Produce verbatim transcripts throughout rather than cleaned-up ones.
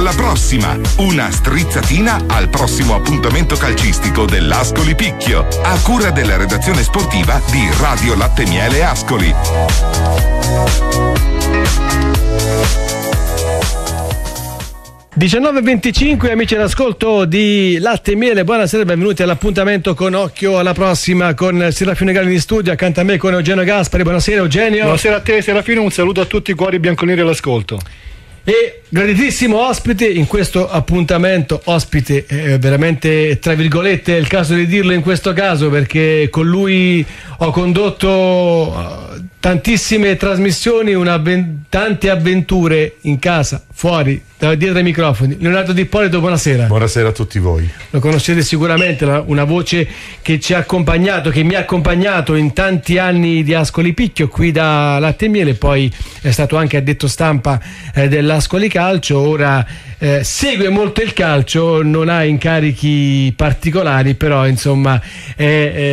Alla prossima! Una strizzatina al prossimo appuntamento calcistico dell'Ascoli Picchio, a cura della redazione sportiva di Radio Latte Miele Ascoli. diciannove e venticinque, amici all'ascolto di Latte e Miele, buonasera e benvenuti all'appuntamento con Occhio alla prossima con Serafino Galli in studio, accanto a me con Eugenio Gaspari. Buonasera Eugenio. Buonasera a te Serafino, un saluto a tutti i cuori bianconeri all'ascolto. E graditissimo ospite in questo appuntamento, ospite eh, veramente tra virgolette, è il caso di dirlo in questo caso, perché con lui ho condotto uh, tantissime trasmissioni, una, tante avventure in casa, fuori, da dietro ai microfoni. Leonardo Di Ippolito, buonasera. Buonasera a tutti voi. Lo conoscete sicuramente, una voce che ci ha accompagnato, che mi ha accompagnato in tanti anni di Ascoli Picchio qui da Latte e Miele, poi è stato anche addetto stampa eh, dell'Ascoli Calcio, ora eh, segue molto il calcio, non ha incarichi particolari, però insomma è,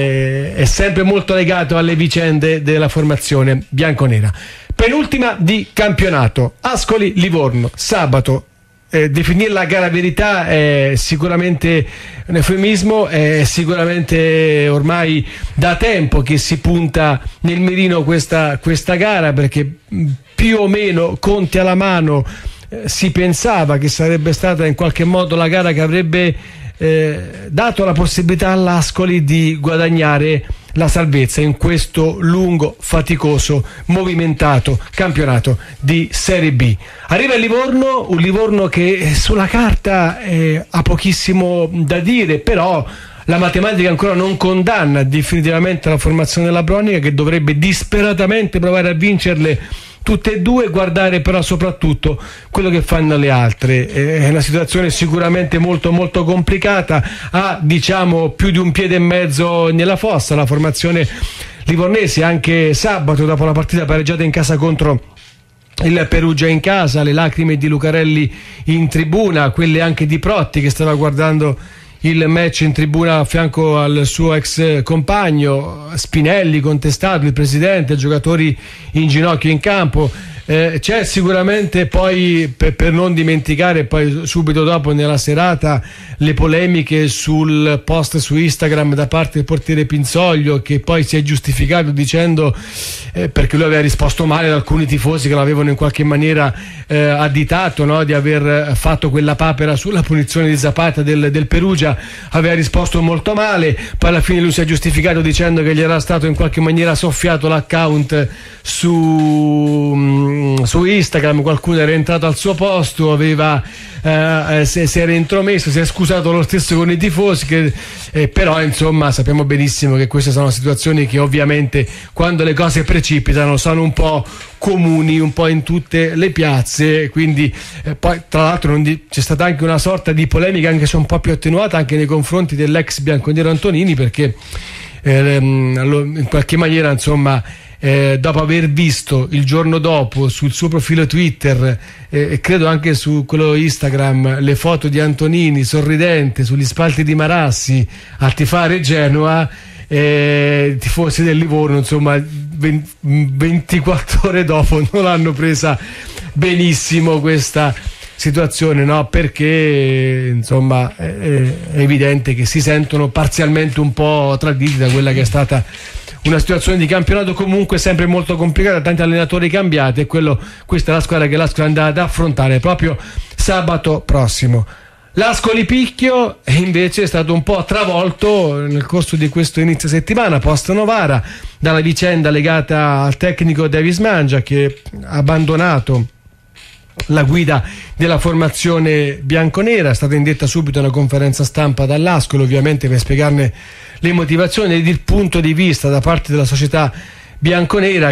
è, è sempre molto legato alle vicende della formazione bianconera. Penultima di campionato, Ascoli-Livorno, sabato. Eh, definire la gara verità è sicuramente un eufemismo, è sicuramente ormai da tempo che si punta nel mirino questa, questa gara, perché più o meno conti alla mano eh, si pensava che sarebbe stata in qualche modo la gara che avrebbe eh, dato la possibilità all'Ascoli di guadagnare la salvezza in questo lungo, faticoso, movimentato campionato di Serie B. Arriva il Livorno, un Livorno che sulla carta eh, ha pochissimo da dire, però la matematica ancora non condanna definitivamente la formazione della Bronica, che dovrebbe disperatamente provare a vincerle tutte e due, guardare però soprattutto quello che fanno le altre. È una situazione sicuramente molto molto complicata, ha diciamo più di un piede e mezzo nella fossa la formazione livornese. Anche sabato, dopo la partita pareggiata in casa contro il Perugia in casa, le lacrime di Lucarelli in tribuna, quelle anche di Protti che stava guardando il match in tribuna a fianco al suo ex compagno, Spinelli contestato, il presidente, giocatori in ginocchio in campo. Eh, c'è sicuramente poi, per, per non dimenticare poi subito dopo nella serata, le polemiche sul post su Instagram da parte del portiere Pinzoglio, che poi si è giustificato dicendo eh, perché lui aveva risposto male ad alcuni tifosi che l'avevano in qualche maniera eh, additato, no, di aver fatto quella papera sulla punizione di Zapata del, del Perugia, aveva risposto molto male, poi alla fine lui si è giustificato dicendo che gli era stato in qualche maniera soffiato l'account su su Instagram, qualcuno era entrato al suo posto, aveva eh, si, si era intromesso, si è scusato lo stesso con i tifosi, che, eh, però insomma sappiamo benissimo che queste sono situazioni che ovviamente quando le cose precipitano sono un po' comuni un po' in tutte le piazze, quindi eh, poi tra l'altro non di, c'è stata anche una sorta di polemica, anche se un po' più attenuata, anche nei confronti dell'ex bianconero Antonini, perché eh, in qualche maniera insomma Eh, dopo aver visto il giorno dopo sul suo profilo Twitter e eh, credo anche su quello Instagram le foto di Antonini sorridente sugli spalti di Marassi a tifare Genoa, eh, i tifosi del Livorno insomma ventiquattro ore dopo non l'hanno presa benissimo questa situazione, no? Perché insomma è, è evidente che si sentono parzialmente un po' traditi da quella che è stata una situazione di campionato comunque sempre molto complicata, tanti allenatori cambiati, e quello, questa è la squadra che l'Ascoli è andata ad affrontare proprio sabato prossimo. L'Ascoli Picchio invece è stato un po' travolto nel corso di questo inizio settimana post Novara dalla vicenda legata al tecnico Davis Mangia, che ha abbandonato la guida della formazione bianconera. È stata indetta subito una conferenza stampa dall'Ascoli, ovviamente per spiegarne le motivazioni ed il punto di vista da parte della società bianconera,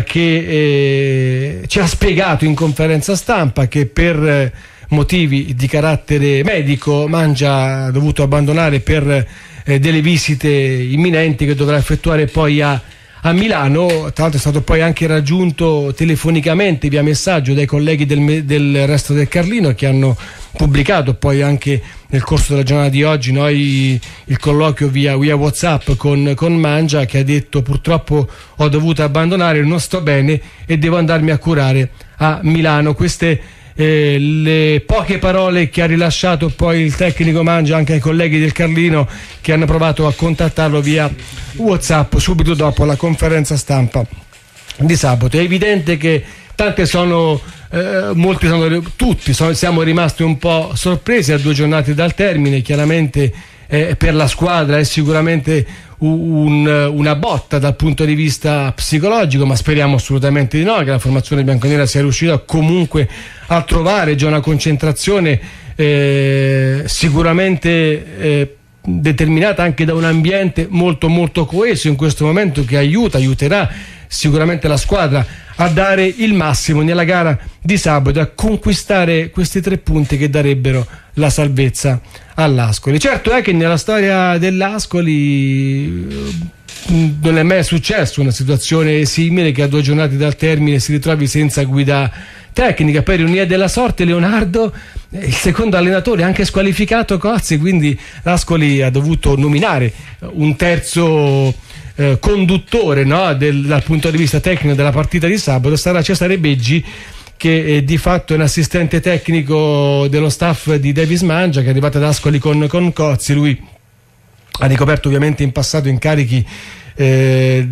che eh, ci ha spiegato in conferenza stampa che per eh, motivi di carattere medico Mangia ha dovuto abbandonare per eh, delle visite imminenti che dovrà effettuare poi a a Milano. Tra l'altro è stato poi anche raggiunto telefonicamente via messaggio dai colleghi del, del Resto del Carlino, che hanno pubblicato poi anche nel corso della giornata di oggi noi il colloquio via, via WhatsApp con, con Mangia, che ha detto: purtroppo ho dovuto abbandonare, non sto bene e devo andarmi a curare a Milano. Queste eh, le poche parole che ha rilasciato poi il tecnico Mangia anche ai colleghi del Carlino, che hanno provato a contattarlo via WhatsApp subito dopo la conferenza stampa di sabato. È evidente che tante sono, eh, molti sono, tutti sono, siamo rimasti un po' sorpresi a due giornate dal termine. Chiaramente eh, per la squadra è sicuramente un, una botta dal punto di vista psicologico, ma speriamo assolutamente di no, che la formazione bianconera sia riuscita comunque a trovare già una concentrazione eh, sicuramente eh, determinata anche da un ambiente molto molto coeso in questo momento, che aiuta, aiuterà sicuramente la squadra a dare il massimo nella gara di sabato, a conquistare questi tre punti che darebbero la salvezza all'Ascoli. Certo è che nella storia dell'Ascoli non è mai successo una situazione simile, che a due giornate dal termine si ritrovi senza guida tecnica. Per ironia della sorte, Leonardo, il secondo allenatore, anche squalificato Cozzi, quindi l'Ascoli ha dovuto nominare un terzo eh, conduttore, no, del, dal punto di vista tecnico della partita di sabato. Sarà Cesare Beggi, che eh, di fatto è un assistente tecnico dello staff di Davis Mangia, che è arrivato ad Ascoli con, con Cozzi. Lui ha ricoperto ovviamente in passato incarichi eh,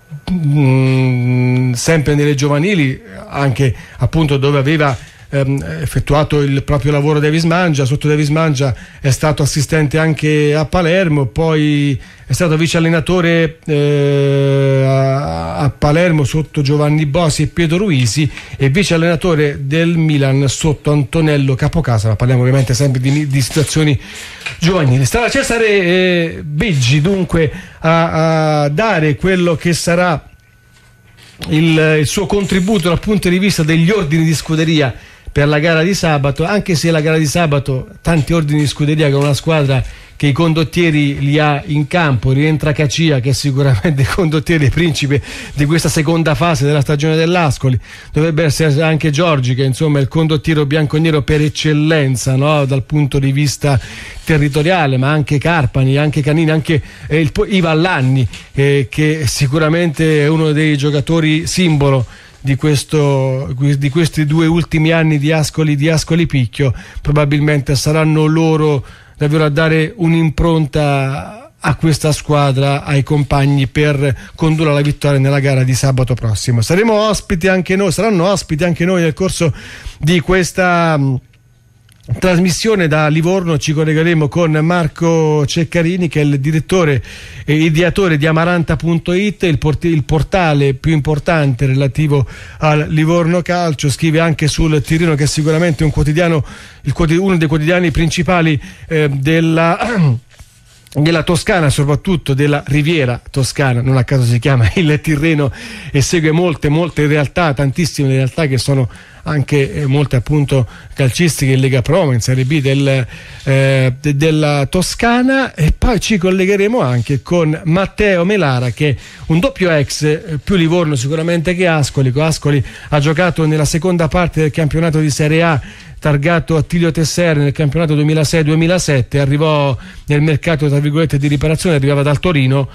mh, sempre nelle giovanili, anche appunto dove aveva ehm, effettuato il proprio lavoro Davis Mangia. Sotto Davis Mangia è stato assistente anche a Palermo, poi è stato vice allenatore eh, a, a Palermo sotto Giovanni Bosi e Pietro Ruisi, e vice allenatore del Milan sotto Antonello Capocasa, ma parliamo ovviamente sempre di, di situazioni giovanili. Starà Cesare eh, Beggi dunque a, a dare quello che sarà il, il suo contributo dal punto di vista degli ordini di scuderia per la gara di sabato, anche se la gara di sabato tanti ordini di scuderia con una squadra che i condottieri li ha in campo. Rientra Cacia, che è sicuramente il condottiere principe di questa seconda fase della stagione dell'Ascoli. Dovrebbe essere anche Giorgi, che insomma è il condottiero bianconero per eccellenza, no? Dal punto di vista territoriale, ma anche Carpani, anche Canini, anche eh, il, Ivan Lanni, eh, che sicuramente è uno dei giocatori simbolo di, questo, di questi due ultimi anni di Ascoli, di Ascoli Picchio. Probabilmente saranno loro davvero a dare un'impronta a questa squadra, ai compagni, per condurre alla vittoria nella gara di sabato prossimo. Saremo ospiti anche noi, saranno ospiti anche noi nel corso di questa mh, trasmissione da Livorno. Ci collegheremo con Marco Ceccarini, che è il direttore e ideatore di Amaranta punto it, il, port- il portale più importante relativo al Livorno Calcio. Scrive anche sul Tirreno, che è sicuramente un quotidiano, il quotid- uno dei quotidiani principali eh, della della Toscana, soprattutto della Riviera Toscana. Non a caso si chiama il Tirreno, e segue molte molte realtà, tantissime realtà che sono anche eh, molte appunto calcistiche in Lega Pro, in Serie B del, eh, de, della Toscana. E poi ci collegheremo anche con Matteo Melara, che è un doppio ex, eh, più Livorno sicuramente che Ascoli. Ascoli ha giocato nella seconda parte del campionato di Serie A, targato Attilio Tessere nel campionato duemilasei duemilasette, arrivò nel mercato tra virgolette di riparazione, arrivava dal Torino,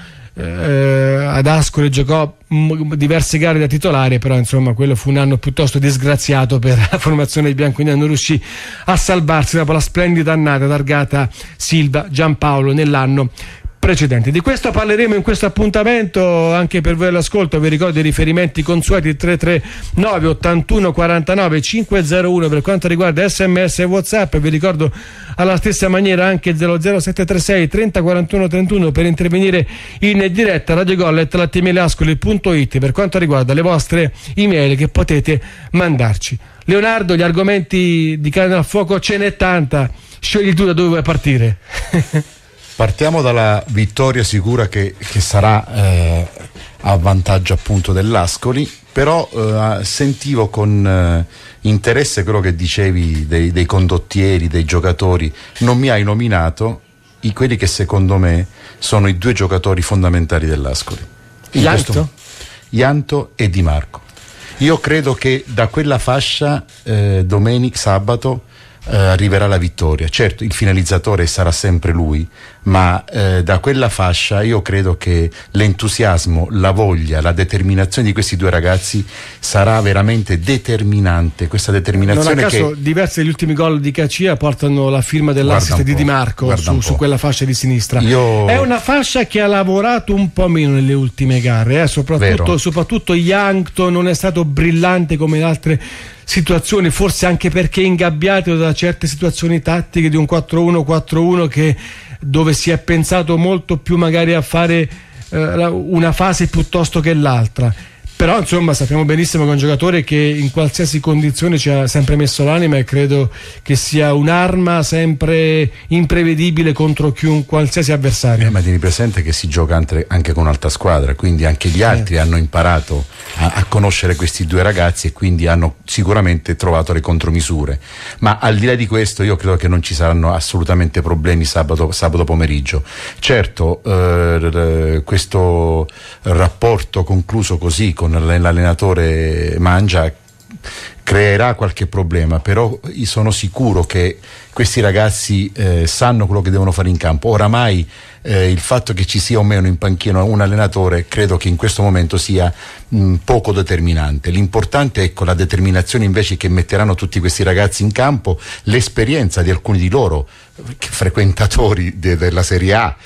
eh, ad Ascoli giocò m- diverse gare da titolare, però insomma quello fu un anno piuttosto disgraziato per la formazione bianconera. Non riuscì a salvarsi dopo la splendida annata targata Silva Giampaolo nell'anno precedente. Di questo parleremo in questo appuntamento anche per voi all'ascolto. Vi ricordo i riferimenti consueti: tre tre nove ottantuno quarantanove cinquecentouno per quanto riguarda sms e WhatsApp. Vi ricordo alla stessa maniera anche zero zero sette tre sei trenta quarantuno trentuno per intervenire in diretta. Radio Gol chiocciola lattemielascoli punto it per quanto riguarda le vostre email che potete mandarci. Leonardo, gli argomenti di Carne al Fuoco ce n'è tanta, scegli tu da dove vuoi partire. Partiamo dalla vittoria sicura che, che sarà eh, a vantaggio appunto dell'Ascoli, però eh, sentivo con eh, interesse quello che dicevi dei, dei condottieri, dei giocatori. Non mi hai nominato i, quelli che secondo me sono i due giocatori fondamentali dell'Ascoli. Ianto? Ianto e Di Marco. Io credo che da quella fascia eh, domenica, sabato, eh, arriverà la vittoria. Certo, il finalizzatore sarà sempre lui, ma eh, da quella fascia io credo che l'entusiasmo, la voglia, la determinazione di questi due ragazzi sarà veramente determinante. Questa determinazione non a caso che diversi degli ultimi gol di Cacia portano la firma dell'assist di Di Marco su, su quella fascia di sinistra. Io... è una fascia che ha lavorato un po' meno nelle ultime gare, eh? soprattutto, soprattutto Yankton non è stato brillante come in altre situazioni, forse anche perché ingabbiato da certe situazioni tattiche di un quattro uno quattro uno che dove si è pensato molto più magari a fare eh, una fase piuttosto che l'altra. Però insomma sappiamo benissimo che è un giocatore che in qualsiasi condizione ci ha sempre messo l'anima e credo che sia un'arma sempre imprevedibile contro chiun, qualsiasi avversario. Eh, ma tieni presente che si gioca anche, anche con un'altra squadra, quindi anche gli altri eh. hanno imparato a, a conoscere questi due ragazzi e quindi hanno sicuramente trovato le contromisure. Ma al di là di questo io credo che non ci saranno assolutamente problemi sabato, sabato pomeriggio. Certo, eh, questo rapporto concluso così con l'allenatore Mangia creerà qualche problema, però sono sicuro che questi ragazzi eh, sanno quello che devono fare in campo. Oramai eh, il fatto che ci sia o meno in panchina un allenatore credo che in questo momento sia mh, poco determinante. L'importante è ecco, la determinazione invece che metteranno tutti questi ragazzi in campo, l'esperienza di alcuni di loro frequentatori de, della Serie A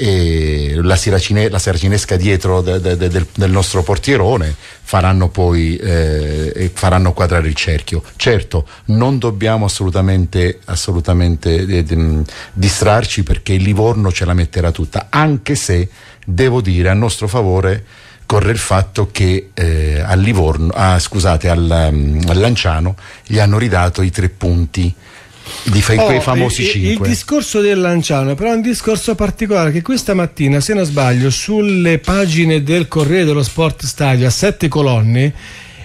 e la, siracine, la saracinesca dietro de, de, de, del, del nostro portierone faranno poi eh, faranno quadrare il cerchio. Certo, non dobbiamo assolutamente assolutamente eh, eh, distrarci perché il Livorno ce la metterà tutta, anche se devo dire a nostro favore corre il fatto che eh, al Livorno ah, scusate al, um, al Lanciano gli hanno ridato i tre punti di fa- oh, quei famosi il, cinque. Il discorso del Lanciano però è un discorso particolare che questa mattina, se non sbaglio, sulle pagine del Corriere dello Sport Stadio a sette colonne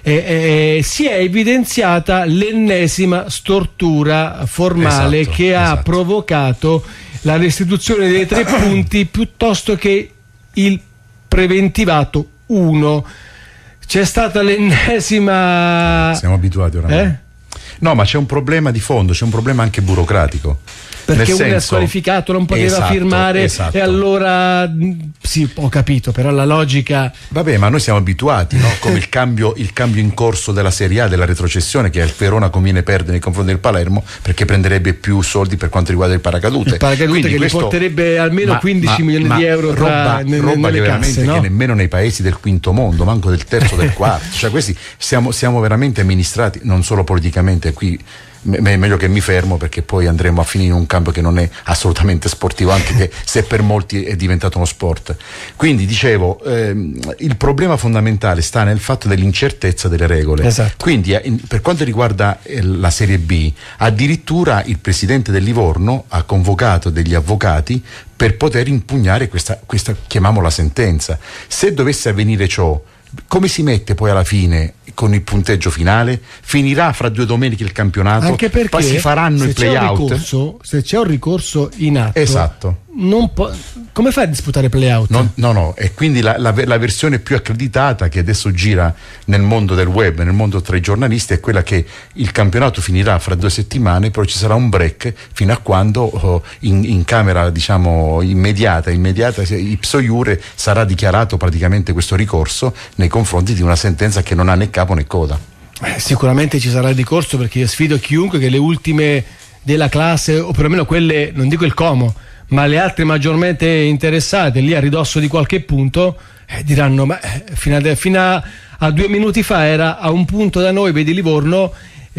eh, eh, si è evidenziata l'ennesima stortura formale esatto, che esatto. ha provocato la restituzione dei tre punti piuttosto che il preventivato uno. C'è stata l'ennesima... Siamo abituati oramai. Eh? No, ma c'è un problema di fondo, c'è un problema anche burocratico. Perché Nel uno senso, è squalificato, non poteva esatto, firmare esatto. e allora sì, ho capito, però la logica... Vabbè, ma noi siamo abituati, no? Come il cambio, il cambio in corso della Serie A, della retrocessione, che al Verona conviene perdere nei confronti del Palermo perché prenderebbe più soldi per quanto riguarda il paracadute. Il paracadute Quindi che questo, gli porterebbe almeno ma, quindici ma, milioni ma di euro tra, roba, nelle, roba nelle che casse, veramente no? che nemmeno nei paesi del quinto mondo, manco del terzo, del quarto. Cioè questi siamo, siamo veramente amministrati, non solo politicamente, qui è meglio che mi fermo perché poi andremo a finire in un campo che non è assolutamente sportivo, anche che se per molti è diventato uno sport. Quindi dicevo, ehm, il problema fondamentale sta nel fatto dell'incertezza delle regole. Esatto. Quindi eh, in, per quanto riguarda eh, la Serie B, addirittura il presidente del Livorno ha convocato degli avvocati per poter impugnare questa, questa chiamiamola sentenza. Se dovesse avvenire ciò, come si mette poi alla fine con il punteggio finale? Finirà fra due domeniche il campionato, anche perché poi si faranno i play-out. Se c'è un ricorso in atto, esatto. non po- come fai a disputare play-out? No, no, no, e quindi la, la, la versione più accreditata che adesso gira nel mondo del web, nel mondo tra i giornalisti, è quella che il campionato finirà fra due settimane, però ci sarà un break fino a quando oh, in, in camera diciamo immediata, immediata ipso iure sarà dichiarato praticamente questo ricorso nei confronti di una sentenza che non ha né capo né coda. Eh, sicuramente ci sarà il ricorso, perché io sfido chiunque che le ultime della classe, o perlomeno quelle, non dico il Como, ma le altre maggiormente interessate lì a ridosso di qualche punto eh, diranno ma eh, fino, a, fino a, a due minuti fa era a un punto da noi, vedi Livorno,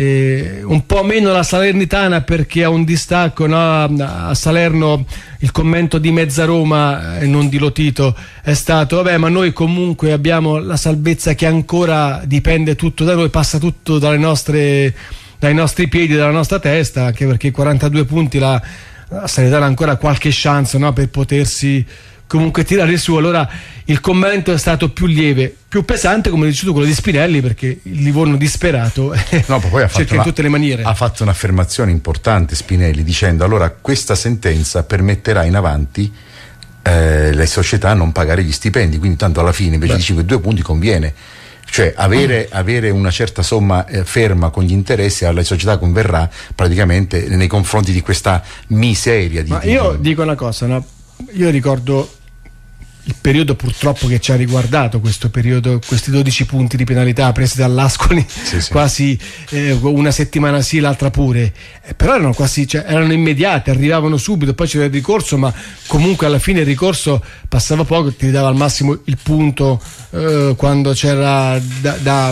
eh, un po' meno la Salernitana perché ha un distacco, no? A Salerno il commento di mezza Roma e eh, non di Lotito è stato vabbè, ma noi comunque abbiamo la salvezza che ancora dipende tutto da noi, passa tutto dalle nostre, dai nostri piedi, dalla nostra testa, anche perché quarantadue punti la la Salernitana ha ancora qualche chance, no, per potersi comunque tirare su. Allora il commento è stato più lieve, più pesante, come dici tu, quello di Spinelli, perché il Livorno disperato no, poi ha fatto cerca una, in tutte le maniere. Ha fatto un'affermazione importante Spinelli dicendo allora questa sentenza permetterà in avanti eh, le società a non pagare gli stipendi, quindi tanto alla fine invece Beh. di cinque due punti conviene Cioè avere, avere una certa somma eh, ferma con gli interessi alla società converrà praticamente nei confronti di questa miseria di, Ma di, io dico una cosa, no? Io ricordo il periodo purtroppo che ci ha riguardato, questo periodo, questi dodici punti di penalità presi dall'Ascoli, sì, sì. quasi eh, una settimana sì, l'altra pure, eh, però erano quasi, cioè, erano immediate, arrivavano subito, poi c'era il ricorso, ma comunque alla fine il ricorso passava poco, ti dava al massimo il punto eh, quando c'era da, da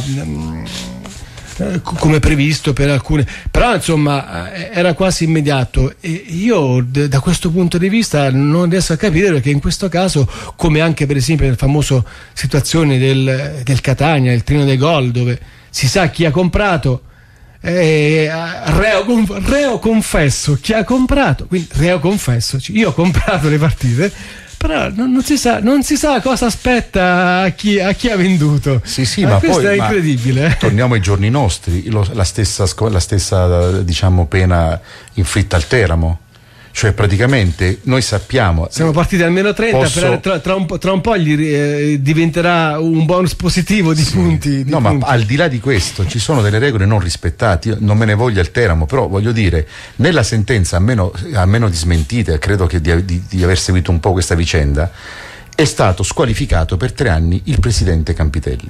come previsto per alcune, però insomma era quasi immediato, e io d- da questo punto di vista non riesco a capire, perché in questo caso, come anche per esempio nel famoso situazione del, del Catania, il trino dei gol, dove si sa chi ha comprato, eh, reo, reo confesso chi ha comprato, quindi reo confesso, io ho comprato le partite, però non, non, si sa, non si sa cosa aspetta a chi, a chi ha venduto. Sì, sì, eh, ma questo poi, è incredibile. Ma torniamo ai giorni nostri, lo, la stessa, la stessa diciamo, pena inflitta al Teramo. Cioè praticamente noi sappiamo, siamo partiti almeno trenta, posso... per, tra, tra, un, tra un po' gli eh, diventerà un bonus positivo di sì. punti di no punti. Ma al di là di questo ci sono delle regole non rispettate. Io non me ne voglia il Teramo, però voglio dire, nella sentenza, a meno, a meno di smentite, credo che di, di, di aver seguito un po' questa vicenda, è stato squalificato per tre anni il presidente Campitelli,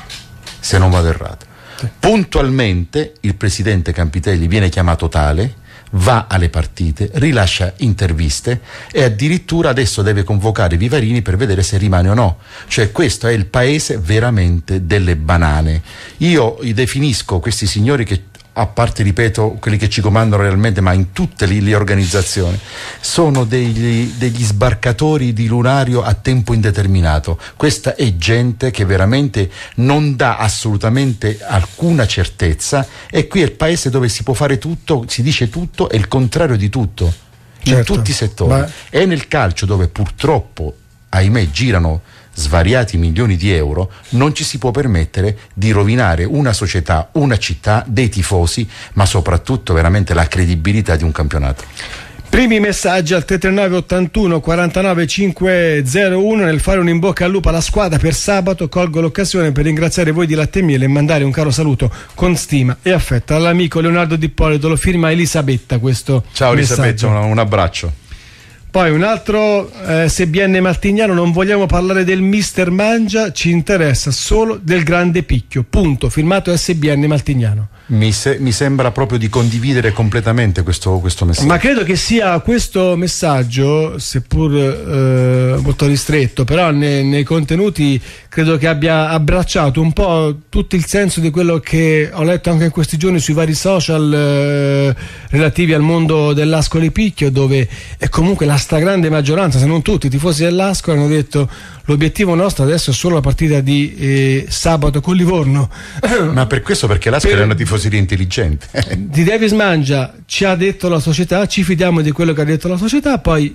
se non vado errato. Sì. Puntualmente il presidente Campitelli viene chiamato tale, va alle partite, rilascia interviste e addirittura adesso deve convocare Vivarini per vedere se rimane o no. Cioè questo è il paese veramente delle banane. Io definisco questi signori che, a parte ripeto quelli che ci comandano realmente, ma in tutte le, le organizzazioni, sono degli, degli sbarcatori di lunario a tempo indeterminato. Questa è gente che veramente non dà assolutamente alcuna certezza, e qui è il paese dove si può fare tutto, si dice tutto e il contrario di tutto, certo, in tutti i settori. Ma... è nel calcio dove purtroppo, ahimè, girano svariati milioni di euro, non ci si può permettere di rovinare una società, una città, dei tifosi, ma soprattutto veramente la credibilità di un campionato. Primi messaggi al tre tre nove ottantuno quarantanove cinquecentouno. Nel fare un in bocca al lupo alla squadra per sabato, colgo l'occasione per ringraziare voi di Latte e Miele e mandare un caro saluto con stima e affetto all'amico Leonardo D'Ippolito. Lo firma Elisabetta questo Ciao messaggio. Elisabetta, un, un abbraccio. Poi un altro, eh, S B N Martignano, non vogliamo parlare del mister Mangia, ci interessa solo del grande picchio, punto, firmato S B N Martignano. Mi, se, mi sembra proprio di condividere completamente questo, questo messaggio. Ma credo che sia questo messaggio, seppur eh, molto ristretto, però nei, nei contenuti credo che abbia abbracciato un po' tutto il senso di quello che ho letto anche in questi giorni sui vari social eh, relativi al mondo dell'Ascoli Picchio, dove è comunque la stragrande maggioranza, se non tutti, i tifosi dell'Ascoli hanno detto: l'obiettivo nostro adesso è solo la partita di eh, sabato con Livorno. Ma per questo, perché l'Ascoli per... è una tifoseria intelligente. Di Davis Mangia ci ha detto la società, ci fidiamo di quello che ha detto la società, poi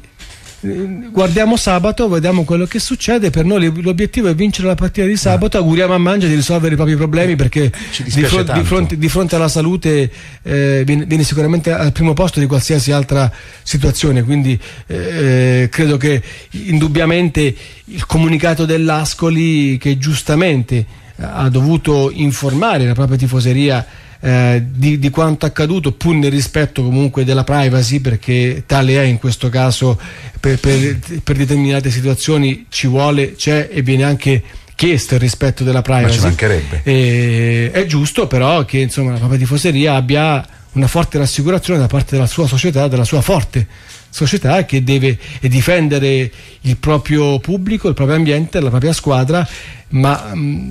guardiamo sabato, vediamo quello che succede. Per noi l'obiettivo è vincere la partita di sabato, auguriamo a Mangia di risolvere i propri problemi, perché di fronte, di, fronte, di fronte alla salute eh, viene, viene sicuramente al primo posto di qualsiasi altra situazione, quindi eh, credo che indubbiamente il comunicato dell'Ascoli, che giustamente ha dovuto informare la propria tifoseria Eh, di, di quanto accaduto, pur nel rispetto comunque della privacy, perché tale è in questo caso, per, per, per determinate situazioni ci vuole, c'è e viene anche chiesto il rispetto della privacy. Ma ci mancherebbe. E, è giusto però che insomma la propria tifoseria abbia una forte rassicurazione da parte della sua società, della sua forte società, che deve difendere il proprio pubblico, il proprio ambiente, la propria squadra, ma,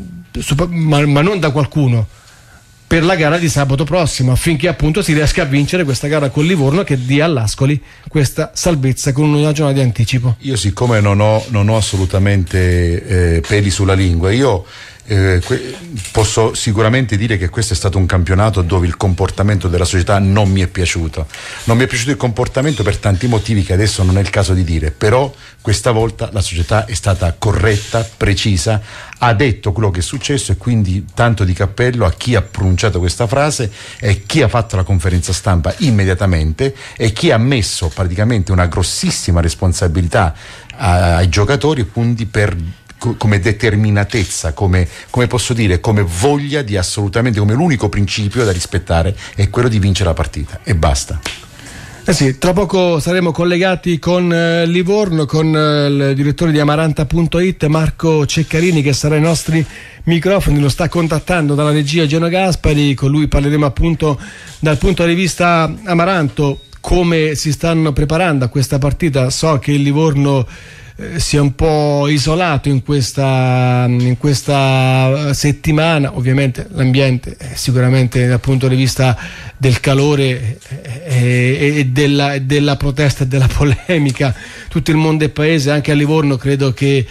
ma, ma non da qualcuno, per la gara di sabato prossimo, affinché appunto si riesca a vincere questa gara con Livorno, che dia all'Ascoli questa salvezza con una giornata di anticipo. Io, siccome non ho, non ho assolutamente eh, peli sulla lingua, io eh, que- posso sicuramente dire che questo è stato un campionato dove il comportamento della società non mi è piaciuto. Non mi è piaciuto il comportamento per tanti motivi che adesso non è il caso di dire, però questa volta la società è stata corretta, precisa, ha detto quello che è successo, e quindi tanto di cappello a chi ha pronunciato questa frase e chi ha fatto la conferenza stampa immediatamente, e chi ha messo praticamente una grossissima responsabilità ai giocatori, quindi per co- come determinatezza, come, come posso dire, come voglia di assolutamente, come l'unico principio da rispettare è quello di vincere la partita e basta. Eh sì, tra poco saremo collegati con eh, Livorno, con eh, il direttore di Amaranta punto it, Marco Ceccarini, che sarà ai nostri microfoni, lo sta contattando dalla regia Geno Gaspari. Con lui parleremo appunto dal punto di vista amaranto, come si stanno preparando a questa partita. So che il Livorno eh, sia un po' isolato in questa, in questa settimana, ovviamente l'ambiente eh, sicuramente dal punto di vista del calore e, e della, della protesta e della polemica, tutto il mondo è paese, anche a Livorno credo che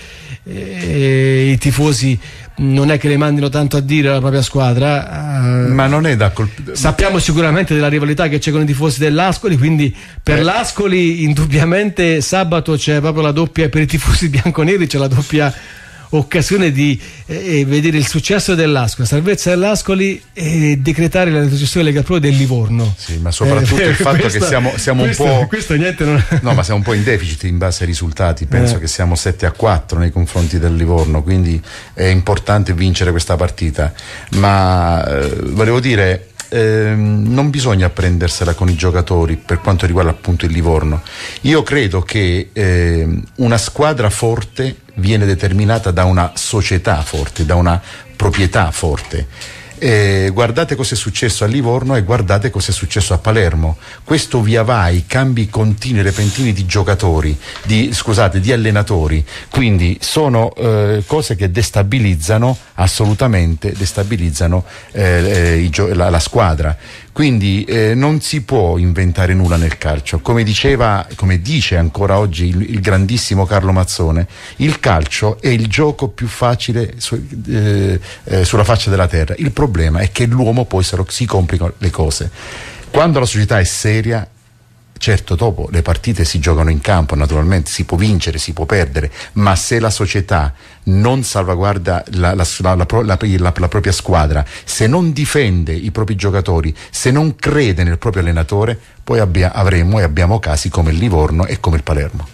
eh, i tifosi non è che le mandino tanto a dire alla propria squadra, ma non è da colpire. Sappiamo sicuramente della rivalità che c'è con i tifosi dell'Ascoli, quindi per eh. l'Ascoli indubbiamente sabato c'è proprio la doppia, per i tifosi bianconeri c'è la doppia occasione di eh, vedere il successo dell'Ascoli, la salvezza dell'Ascoli e decretare la retrocessione Lega Pro del Livorno. Sì, ma soprattutto eh, il fatto questo, che siamo, siamo questo, un po' questo niente non... no, ma siamo un po' in deficit in base ai risultati. Penso eh. che siamo sette a quattro nei confronti del Livorno, quindi è importante vincere questa partita. Ma eh, volevo dire, Eh, non bisogna prendersela con i giocatori per quanto riguarda appunto il Livorno. Io credo che eh, una squadra forte viene determinata da una società forte, da una proprietà forte. Eh, guardate cosa è successo a Livorno e guardate cosa è successo a Palermo. Questo via vai, cambi continui, repentini di giocatori, di, scusate, di allenatori, quindi sono eh, cose che destabilizzano assolutamente, destabilizzano eh, eh, la, la squadra. Quindi eh, non si può inventare nulla nel calcio. Come diceva, come dice ancora oggi il, il grandissimo Carlo Mazzone, il calcio è il gioco più facile su, eh, eh, sulla faccia della terra. Il problema è che l'uomo poi se lo, si complicano le cose. Quando la società è seria, certo dopo le partite si giocano in campo, naturalmente si può vincere, si può perdere, ma se la società non salvaguarda la, la, la, la, la, la, la propria squadra, se non difende i propri giocatori, se non crede nel proprio allenatore, poi abbia, avremo e abbiamo casi come il Livorno e come il Palermo.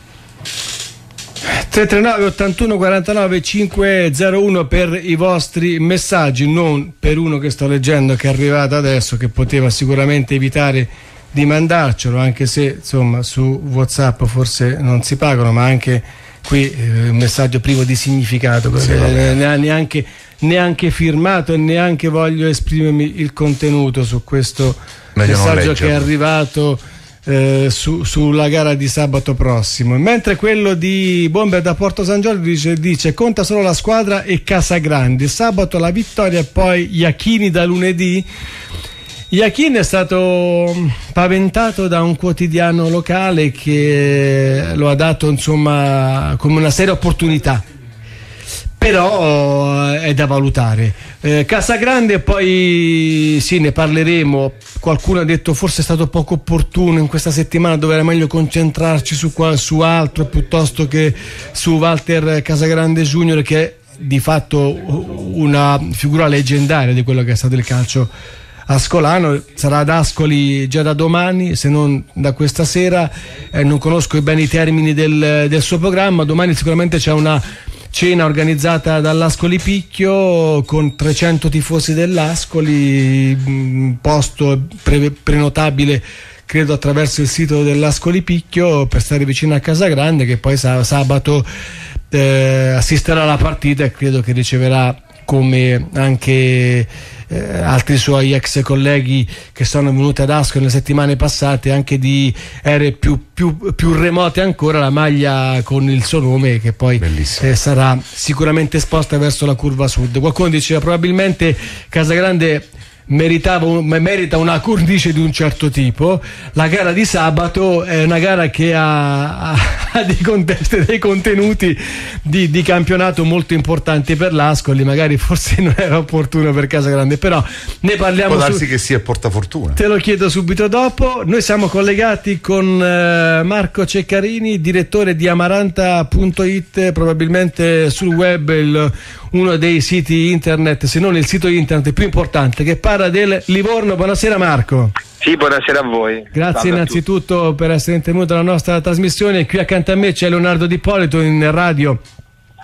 tre tre nove ottantuno quarantanove cinquecentouno per i vostri messaggi, non per uno che sto leggendo che è arrivato adesso, che poteva sicuramente evitare di mandarcelo, anche se insomma su WhatsApp forse non si pagano, ma anche qui eh, un messaggio privo di significato, sì, eh, neanche, neanche firmato, e neanche voglio esprimermi il contenuto su questo meglio messaggio che è arrivato eh, su, sulla gara di sabato prossimo. Mentre quello di Bomber da Porto San Giorgio dice, dice conta solo la squadra e Casagrande, sabato la vittoria e poi Iachini da lunedì. Iachini è stato paventato da un quotidiano locale che lo ha dato insomma come una seria opportunità, però è da valutare. eh, Casagrande poi sì, ne parleremo. Qualcuno ha detto forse è stato poco opportuno in questa settimana, dove era meglio concentrarci su, su altro piuttosto che su Walter Casagrande Junior, che è di fatto una figura leggendaria di quello che è stato il calcio ascolano. Sarà ad Ascoli già da domani, se non da questa sera. eh, non conosco bene i termini del, del suo programma. Domani sicuramente c'è una cena organizzata dall'Ascoli Picchio con trecento tifosi dell'Ascoli, mh, posto pre- prenotabile credo attraverso il sito dell'Ascoli Picchio, per stare vicino a Casagrande, che poi sa- sabato eh, assisterà alla partita e credo che riceverà, come anche Eh, altri suoi ex colleghi che sono venuti ad Ascoli nelle settimane passate, anche di ere più, più, più remote ancora, la maglia con il suo nome, che poi eh, sarà sicuramente esposta verso la curva sud. Qualcuno diceva probabilmente Casagrande meritava un, merita una cornice di un certo tipo. La gara di sabato è una gara che ha, ha, ha dei contesti, dei contenuti di, di campionato molto importanti per l'Ascoli. Magari forse non era opportuno per Casagrande, però ne parliamo. Può darsi su... che sia portafortuna. Te lo chiedo subito dopo. Noi siamo collegati con eh, Marco Ceccarini, direttore di Amaranta punto it, probabilmente sul web il, uno dei siti internet, se non il sito internet più importante, che parla del Livorno. Buonasera Marco. Sì, buonasera a voi. Grazie Salve innanzitutto a per essere intervenuto alla nostra trasmissione. Qui accanto a me c'è Leonardo D'Ippolito in radio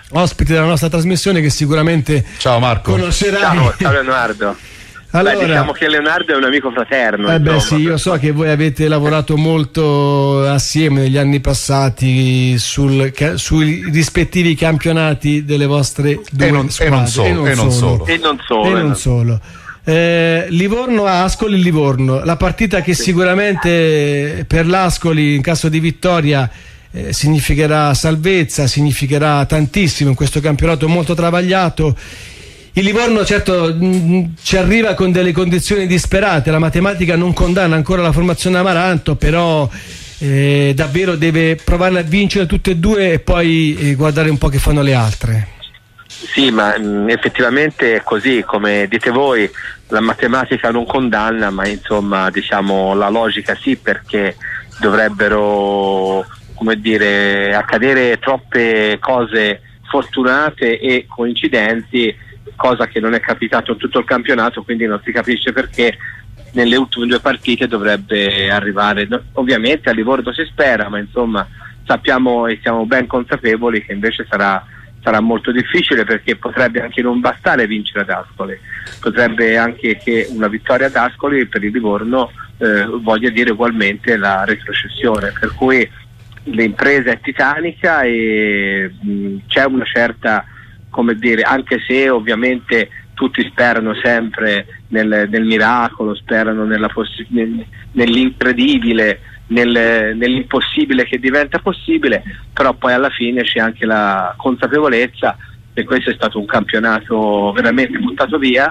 ospite della nostra trasmissione, che sicuramente ciao Marco conoscerai. Ciao, ciao Leonardo. Allora, beh, diciamo che Leonardo è un amico fraterno. Eh beh, insomma. sì, io so che voi avete lavorato molto assieme negli anni passati sul, sui rispettivi campionati delle vostre due e non, squadre. E non solo. E non e non solo. solo. E non solo. E non non solo. Eh, Livorno Ascoli Livorno, la partita che sicuramente per l'Ascoli in caso di vittoria eh, significherà salvezza, significherà tantissimo in questo campionato molto travagliato. Il Livorno certo mh, ci arriva con delle condizioni disperate, la matematica non condanna ancora la formazione Amaranto, però eh, davvero deve provare a vincere tutte e due e poi eh, guardare un po' che fanno le altre. Sì, ma mh, effettivamente è così, come dite voi, la matematica non condanna, ma insomma diciamo la logica sì, perché dovrebbero, come dire, accadere troppe cose fortunate e coincidenti, cosa che non è capitato in tutto il campionato, quindi non si capisce perché nelle ultime due partite dovrebbe arrivare. No, ovviamente a Livorno si spera, ma insomma sappiamo e siamo ben consapevoli che invece sarà, sarà molto difficile, perché potrebbe anche non bastare vincere ad Ascoli, potrebbe anche che una vittoria ad Ascoli per il Livorno eh, voglia dire ugualmente la retrocessione, per cui l'impresa è titanica e mh, c'è una certa, come dire, anche se ovviamente tutti sperano sempre nel, nel miracolo, sperano nella possi- nel, nell'incredibile, nel, nell'impossibile che diventa possibile, però poi alla fine c'è anche la consapevolezza che questo è stato un campionato veramente buttato via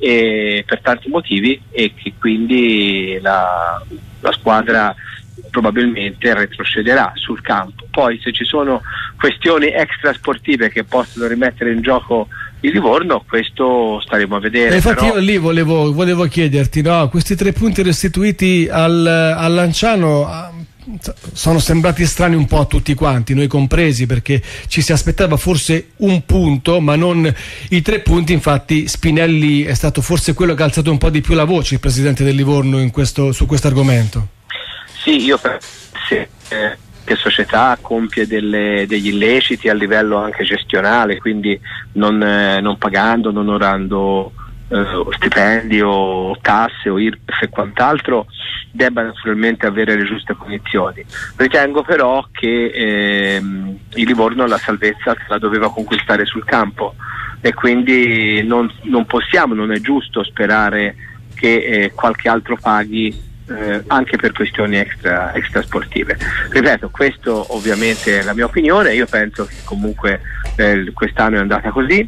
e per tanti motivi, e che quindi la, la squadra probabilmente retrocederà sul campo. Poi se ci sono questioni extrasportive che possono rimettere in gioco il Livorno, questo staremo a vedere. E infatti però... io lì volevo, volevo chiederti, no, questi tre punti restituiti al, al Lanciano sono sembrati strani un po' a tutti quanti, noi compresi, perché ci si aspettava forse un punto ma non i tre punti. Infatti Spinelli è stato forse quello che ha alzato un po' di più la voce, il presidente del Livorno, in questo, su questo argomento. Sì, io penso che eh, società compie delle, degli illeciti a livello anche gestionale, quindi non, eh, non pagando, non onorando eh, stipendi o tasse o I R P E F e quant'altro, debba naturalmente avere le giuste punizioni. Ritengo però che eh, il Livorno la salvezza la doveva conquistare sul campo, e quindi non, non possiamo, non è giusto sperare che eh, qualche altro paghi Eh, anche per questioni extra, extra sportive. Ripeto, questo ovviamente è la mia opinione. Io penso che comunque eh, quest'anno è andata così,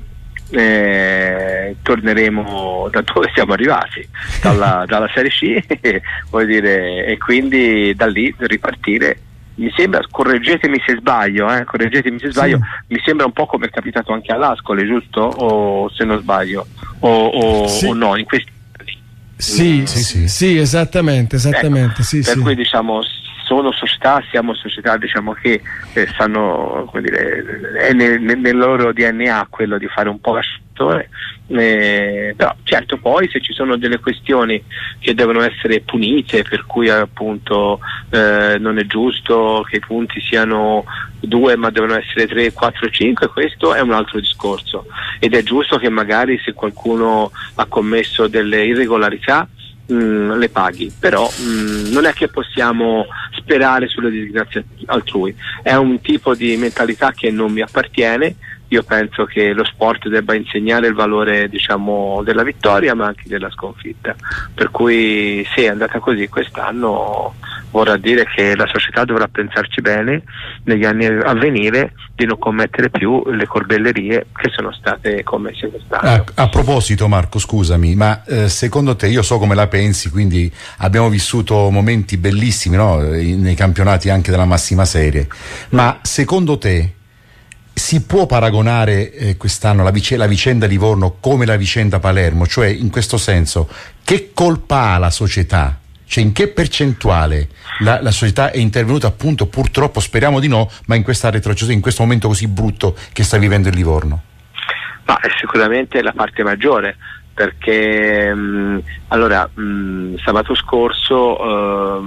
eh, torneremo da dove siamo arrivati, dalla, dalla Serie C vuol dire, e quindi da lì ripartire. Mi sembra, correggetemi se sbaglio, eh, correggetemi se sbaglio, sì. Mi sembra un po' come è capitato anche all'Ascoli, giusto? O se non sbaglio, o, o, sì. o no, in questi Sì, sì, sì, sì, esattamente, esattamente. Ecco, sì, per sì. cui diciamo sono società, siamo società diciamo che eh, sanno, come dire, è nel, nel loro D N A quello di fare un po' lasciatore, eh, però certo poi se ci sono delle questioni che devono essere punite, per cui appunto eh, non è giusto che i punti siano due ma devono essere tre, quattro, cinque, questo è un altro discorso, ed è giusto che magari se qualcuno ha commesso delle irregolarità mh, le paghi, però mh, non è che possiamo sperare sulle disgrazie altrui, è un tipo di mentalità che non mi appartiene. Io penso che lo sport debba insegnare il valore, diciamo, della vittoria ma anche della sconfitta, per cui se è andata così quest'anno vorrà dire che la società dovrà pensarci bene negli anni a venire di non commettere più le corbellerie che sono state commesse quest'anno. A, a proposito Marco, scusami, ma eh, secondo te, io so come la pensi, quindi abbiamo vissuto momenti bellissimi, no? Nei campionati anche della massima serie, ma secondo te si può paragonare eh, quest'anno la, vic- la vicenda Livorno come la vicenda Palermo? Cioè, in questo senso, che colpa ha la società? Cioè, in che percentuale la, la società è intervenuta, appunto, purtroppo, speriamo di no, ma in questa retrocessione, in questo momento così brutto che sta vivendo il Livorno? Ma è sicuramente la parte maggiore, perché mh, allora mh, sabato scorso uh,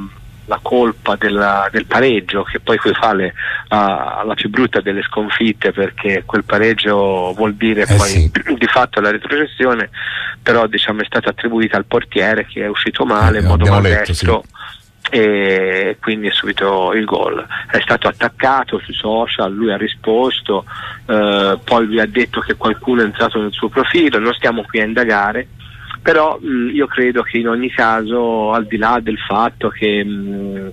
la colpa della, del pareggio, che poi equivale alla più brutta delle sconfitte, perché quel pareggio vuol dire eh poi sì. di fatto la retrocessione, però diciamo è stata attribuita al portiere che è uscito male, eh, in modo abbiamo letto, maldestro, sì. E quindi è subito il gol. È stato attaccato sui social, lui ha risposto, eh, poi lui ha detto che qualcuno è entrato nel suo profilo, non stiamo qui a indagare. Però mh, io credo che in ogni caso, al di là del fatto che, mh,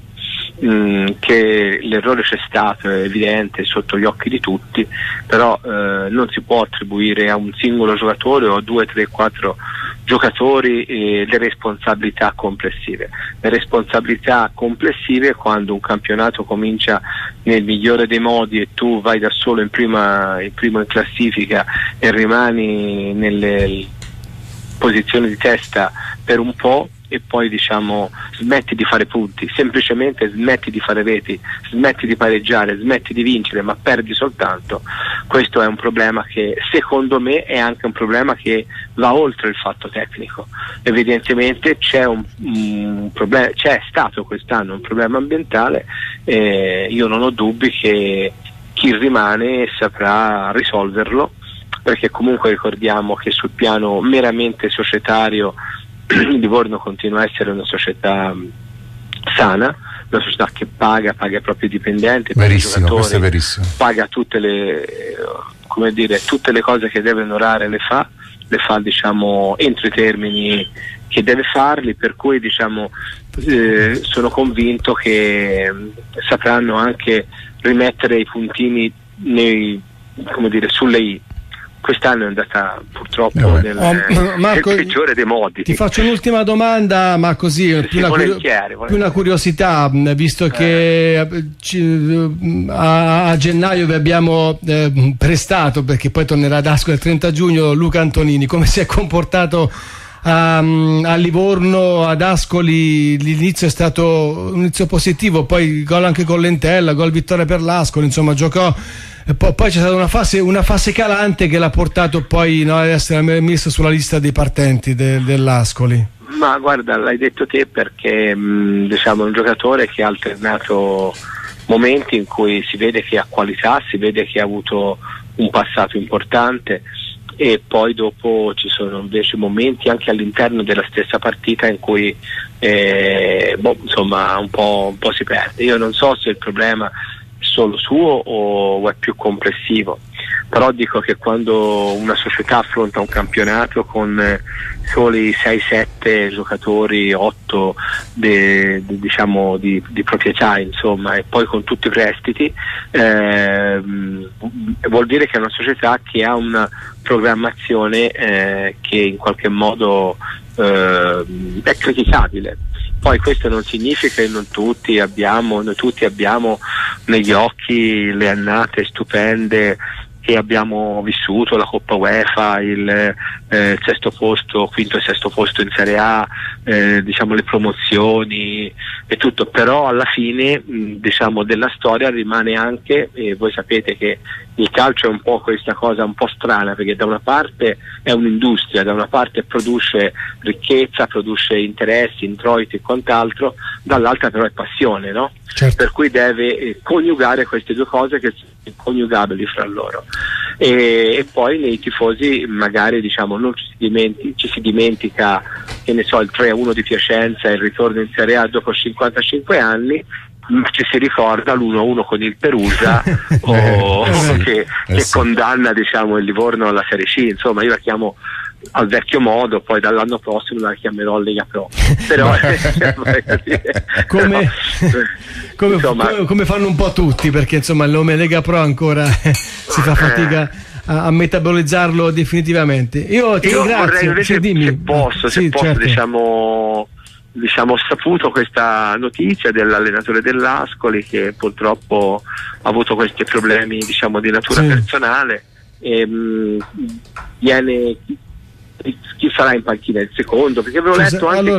mh, che l'errore c'è stato, è evidente sotto gli occhi di tutti, però eh, non si può attribuire a un singolo giocatore o a due, tre, quattro giocatori eh, le responsabilità complessive. Le responsabilità complessive, quando un campionato comincia nel migliore dei modi e tu vai da solo in prima, in primo in classifica e rimani nelle posizione di testa per un po' e poi diciamo smetti di fare punti, semplicemente smetti di fare reti, smetti di pareggiare, smetti di vincere, ma perdi soltanto. Questo è un problema che secondo me è anche un problema che va oltre il fatto tecnico. Evidentemente c'è un, un problema, c'è stato quest'anno un problema ambientale, eh, io non ho dubbi che chi rimane saprà risolverlo, perché comunque ricordiamo che sul piano meramente societario Livorno continua a essere una società sana, una società che paga, paga i propri dipendenti, paga i giocatori, è verissimo. paga tutte le, come dire, tutte le cose che deve onorare, le fa, le fa diciamo entro i termini che deve farli, per cui diciamo eh, sono convinto che sapranno anche rimettere i puntini nei, come dire, sulle i. Quest'anno è andata purtroppo eh nel, oh, Marco, nel peggiore dei modi. Ti faccio un'ultima domanda, ma così sì, più, una volentieri, più una curiosità, visto eh. che ci, a, a gennaio vi abbiamo eh, prestato, perché poi tornerà ad Ascoli il trenta giugno, Luca Antonini. Come si è comportato a, a Livorno, ad Ascoli? L'inizio è stato un inizio positivo, poi gol anche con Lentella, gol vittoria per l'Ascoli, insomma giocò. E poi, poi c'è stata una fase, una fase calante che l'ha portato poi, no, ad essere messo sulla lista dei partenti de, dell'Ascoli. Ma guarda, l'hai detto te, perché mh, diciamo è un giocatore che ha alternato momenti in cui si vede che ha qualità, si vede che ha avuto un passato importante, e poi dopo ci sono invece momenti anche all'interno della stessa partita in cui eh, boh, insomma un po', un po' si perde. Io non so se il problema solo suo o è più complessivo, però dico che quando una società affronta un campionato con eh, soli sei sette giocatori, otto de, de, diciamo di, di proprietà, insomma, e poi con tutti i prestiti, eh, vuol dire che è una società che ha una programmazione eh, che in qualche modo eh, è criticabile. Poi questo non significa che non tutti abbiamo, noi tutti abbiamo negli occhi le annate stupende che abbiamo vissuto, la Coppa UEFA, il eh, sesto posto, quinto e sesto posto in Serie A, eh, diciamo le promozioni e tutto, però alla fine mh, diciamo della storia rimane anche, e voi sapete che il calcio è un po' questa cosa un po' strana, perché da una parte è un'industria, da una parte produce ricchezza, produce interessi, introiti e quant'altro, dall'altra però è passione, no? Certo. Per cui deve eh, coniugare queste due cose che sono coniugabili fra loro, e, e poi nei tifosi magari diciamo non ci si, dimenti- ci si dimentica, che ne so, il tre a uno di Piacenza e il ritorno in Serie A dopo cinquantacinque anni, ma ci si ricorda l'uno a uno con il Perugia o eh, sì, che, eh, che sì. condanna diciamo il Livorno alla Serie C. Insomma, io la chiamo al vecchio modo, poi dall'anno prossimo la chiamerò Lega Pro, però come, come, insomma, come, come fanno un po' tutti, perché insomma il nome Lega Pro ancora si fa fatica a, a metabolizzarlo definitivamente. Io ti io ringrazio. vorrei invece, sì, dimmi. se posso, se Sì, posso certo. diciamo diciamo ho saputo questa notizia dell'allenatore dell'Ascoli che purtroppo ha avuto questi problemi diciamo di natura Sì. personale, e mh, viene chi sarà in panchina il secondo, perché avevo Sì, letto anche allora, che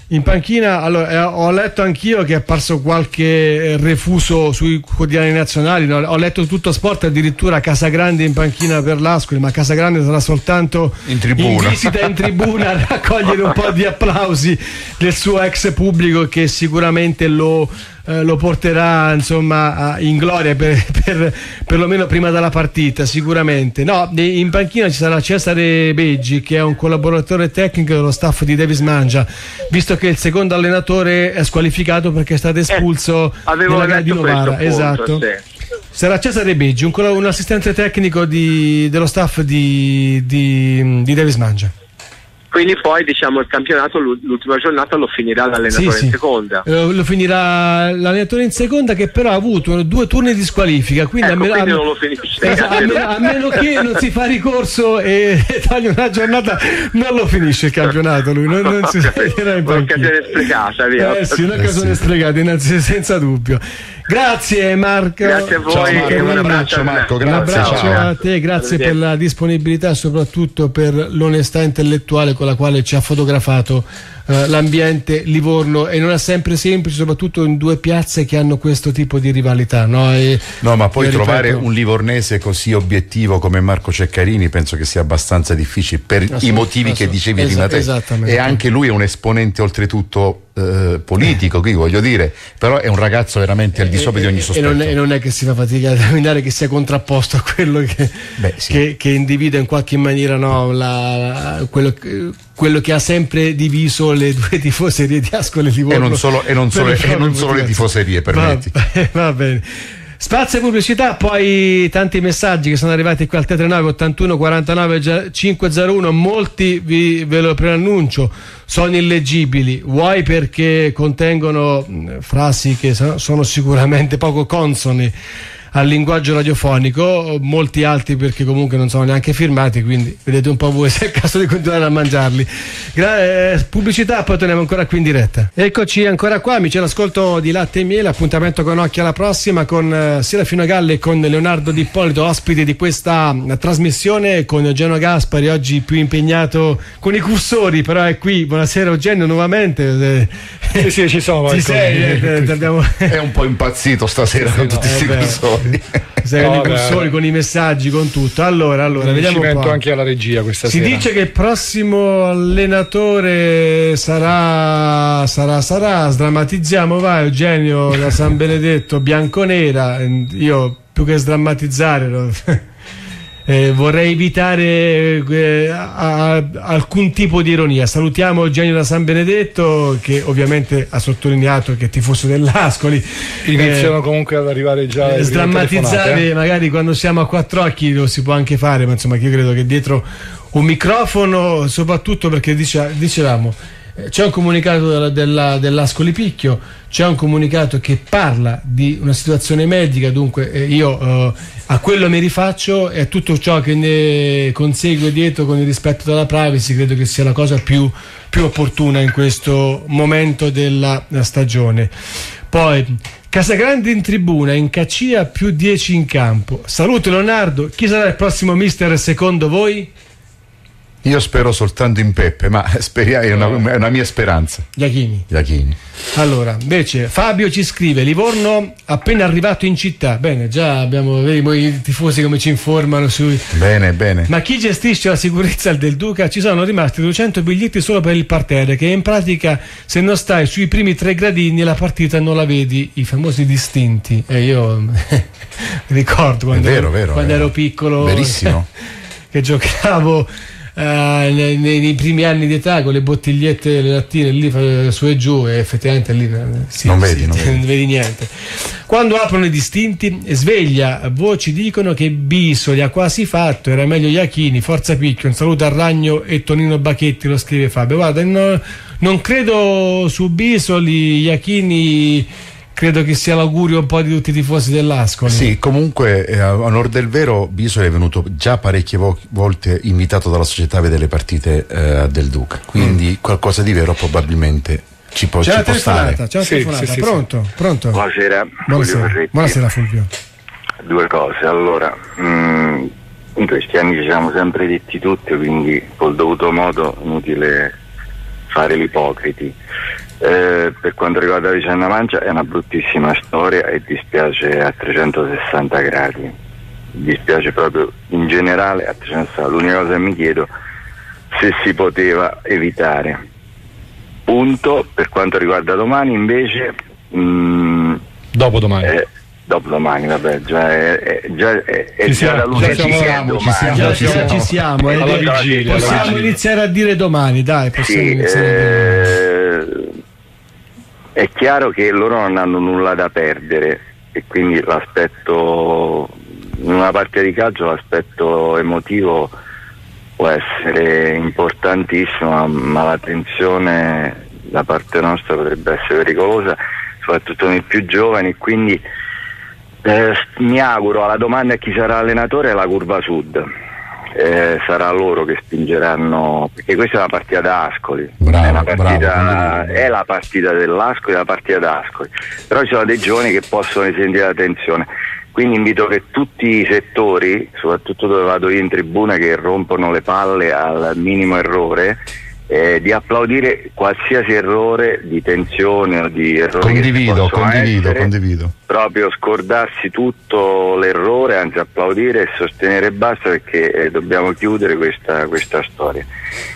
In panchina, allora, eh, ho letto anch'io che è apparso qualche refuso sui quotidiani nazionali, no? Ho letto tutto sport, addirittura Casagrande in panchina per l'Ascoli, ma Casagrande sarà soltanto in, tribuna. in visita in tribuna a raccogliere un po' di applausi del suo ex pubblico, che sicuramente lo Eh, lo porterà insomma in gloria per, per perlomeno prima della partita, sicuramente. No, in panchina ci sarà Cesare Beggi, che è un collaboratore tecnico dello staff di Davis Mangia, visto che il secondo allenatore è squalificato perché è stato espulso eh, nella gara di Novara. Esatto. Sì. Sarà Cesare Beggi, un, un assistente tecnico di, dello staff di, di, di Davis Mangia. Quindi poi diciamo il campionato l'ultima giornata lo finirà l'allenatore sì, sì. in seconda. Lo, lo finirà l'allenatore in seconda, che però ha avuto due turni di squalifica, quindi, ecco, a, quindi a, non lo finisce. A, a, a meno che non si fa ricorso e, e toglie una giornata, non lo finisce il campionato lui, non, non si salirà in panchina. Un'occasione sprecata, via. Eh sì, un'occasione eh sì. sprecata, innanzi, senza dubbio. Grazie Marco. Grazie a voi. Ciao, Marco, un abbraccio Marco, grazie. Un abbraccio ciao. a te, grazie per la disponibilità e soprattutto per l'onestà intellettuale con la quale ci ha fotografato uh, l'ambiente Livorno, e non è sempre semplice, soprattutto in due piazze che hanno questo tipo di rivalità, no? E, no, ma poi trovare ripeto, un livornese così obiettivo come Marco Ceccarini penso che sia abbastanza difficile per i motivi che dicevi es- prima te, esattamente. E anche lui è un esponente oltretutto eh, politico, qui voglio dire, però è un ragazzo veramente al di sopra di ogni sospetto. E non, è, e non è che si fa fatica a determinare che sia contrapposto a quello che, Beh, sì. che, che individua in qualche maniera, no, la, quello, quello che ha sempre diviso le due tifoserie di Ascoli e Livorno. E non solo, e non solo, e non solo le tifoserie, permetti. Va, va bene. Spazio pubblicità, poi tanti messaggi che sono arrivati qui al tre tre nove ottantuno quarantanove cinquecentouno, molti vi, ve lo preannuncio, sono illeggibili, vuoi perché contengono frasi che sono sicuramente poco consone al linguaggio radiofonico, molti altri perché comunque non sono neanche firmati, quindi vedete un po' voi se è il caso di continuare a mangiarli. Gra- eh, pubblicità, poi torniamo ancora qui in diretta. Eccoci ancora qua, amici all'ascolto di Latte e Miele, appuntamento con Occhio alla prossima con eh, Serafino Galli e con Leonardo Di Ippolito, ospiti di questa uh, trasmissione, con Eugenio Gaspari oggi più impegnato con i cursori, però è qui. Buonasera Eugenio nuovamente. Sì, sì, ci sono. Ci sei, eh, eh, abbiamo... È un po' impazzito stasera sì, con no, tutti questi eh, cursori. Sei no, con i cursori, con i messaggi, con tutto. Allora, allora vediamo un po'. Anche alla regia questa si sera. dice che il prossimo allenatore sarà sarà sarà sdrammatizziamo, vai Eugenio da San Benedetto, bianconera. Io più che sdrammatizzare lo... Eh, vorrei evitare eh, a, a, alcun tipo di ironia. Salutiamo Eugenio da San Benedetto, che ovviamente ha sottolineato che è tifoso dell'Ascoli. Iniziano eh, comunque ad arrivare già eh, sdrammatizzare, eh? Magari quando siamo a quattro occhi lo si può anche fare, ma insomma io credo che dietro un microfono, soprattutto perché dice, dicevamo c'è un comunicato della, della, dell'Ascoli Picchio, c'è un comunicato che parla di una situazione medica, dunque eh, io eh, a quello mi rifaccio, e tutto ciò che ne consegue dietro con il rispetto della privacy credo che sia la cosa più, più opportuna in questo momento della, della stagione. Poi Casagrande in tribuna, in Cacia più dieci in campo. Saluto Leonardo, chi sarà il prossimo mister secondo voi? Io spero soltanto in Peppe, ma speriamo, è, una, è una mia speranza. Iachini. Iachini. Allora, invece Fabio ci scrive: Livorno appena arrivato in città. Bene, già abbiamo, vediamo i tifosi come ci informano sui... Bene, bene. Ma chi gestisce la sicurezza del Duca? Ci sono rimasti duecento biglietti solo per il parterre, che in pratica se non stai sui primi tre gradini la partita non la vedi, i famosi distinti. E io ricordo quando, è vero, ero, vero, quando vero. ero piccolo, verissimo, che giocavo Uh, nei, nei primi anni di età con le bottigliette, le lattine lì su e giù, e effettivamente lì sì, non, vedi, sì, non, vedi. non vedi niente. Quando aprono i distinti, sveglia, voci dicono che Bisoli ha quasi fatto, era meglio Iachini, forza Picchio, un saluto a Ragno e Tonino Bacchetti, lo scrive Fabio. Guarda, no, non credo su Bisoli, Iachini credo che sia l'augurio un po' di tutti i tifosi dell'Ascoli. Sì, comunque eh, a onor del vero Bisoli è venuto già parecchie vo- volte invitato dalla società a vedere le partite eh, del Duca, quindi mm. qualcosa di vero probabilmente ci può, ci può stare. C'è una sì, telefonata, sì, sì, pronto? sì. Pronto? Buonasera. Buonasera. Buonasera Fulvio. Due cose, allora mh, in questi anni ci siamo sempre detti tutte, quindi col dovuto modo inutile fare l'ipocriti. Eh, per quanto riguarda la vicenda Mancia è una bruttissima storia e dispiace a trecentosessanta gradi, dispiace proprio in generale a trecentosessanta. L'unica cosa che mi chiedo se si poteva evitare. Punto. Per quanto riguarda domani invece mh, dopodomani eh, dopodomani vabbè già è, è, già, è, è ci già siamo, da lunedì, ci siamo, ci siamo, Già, ci già siamo. ci siamo, eh, alla dai, vigilia, alla possiamo vigilia. iniziare a dire domani, dai, possiamo sì, iniziare a dire eh, è chiaro che loro non hanno nulla da perdere e quindi l'aspetto in una partita di calcio l'aspetto emotivo può essere importantissimo, ma la tensione da parte nostra potrebbe essere pericolosa, soprattutto nei più giovani, quindi eh, mi auguro alla domanda a chi sarà allenatore è la curva sud. Eh, sarà loro che spingeranno, perché questa è una partita da Ascoli, Bravo, è, una partita, bravo, è la partita dell'Ascoli, è la partita da Ascoli, però ci sono dei giovani che possono sentire la tensione, quindi invito che tutti i settori, soprattutto dove vado io in tribuna, che rompono le palle al minimo errore, eh, di applaudire qualsiasi errore di tensione o di errore Condivido, che possono condivido, essere, condivido. proprio scordarsi tutto l'errore, anzi applaudire e sostenere basta, perché eh, dobbiamo chiudere questa, questa storia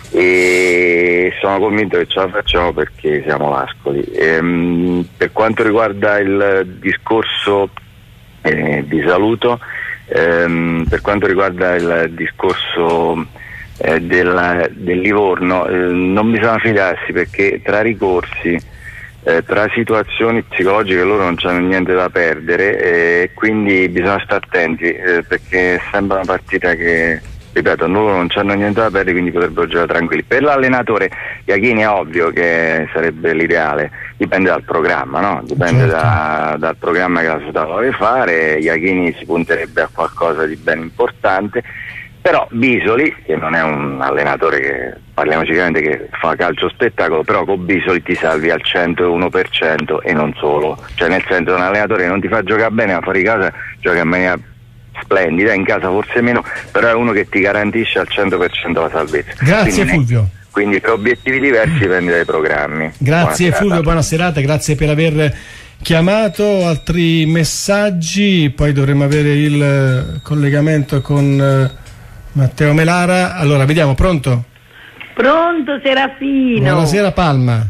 e sono convinto che ce la facciamo perché siamo l'Ascoli. Ehm, per quanto riguarda il discorso eh, di saluto, ehm, per quanto riguarda il discorso eh, della, del Livorno, eh, non bisogna fidarsi, perché tra ricorsi, Eh, tra situazioni psicologiche loro non hanno niente da perdere e eh, quindi bisogna stare attenti, eh, perché sembra una partita che, ripeto, loro non hanno niente da perdere, quindi potrebbero giocare tranquilli. Per l'allenatore Iachini è ovvio che sarebbe l'ideale, dipende dal programma, no? Dipende certo. da, dal programma che la società vuole fare. Iachini si punterebbe a qualcosa di ben importante, però Bisoli, che non è un allenatore che, parliamo sicuramente, che fa calcio spettacolo, però con Bisoli ti salvi al centouno per cento e non solo, cioè nel senso, un allenatore che non ti fa giocare bene, ma fuori casa gioca in maniera splendida, in casa forse meno, però è uno che ti garantisce al cento per cento la salvezza. Grazie quindi, Fulvio. Quindi per obiettivi diversi dipende dai programmi. Grazie Buona Fulvio, serata. buona serata, grazie per aver chiamato. Altri messaggi, poi dovremo avere il collegamento con eh, Matteo Melara. Allora, vediamo, pronto? Pronto Serafino. Buonasera Palma.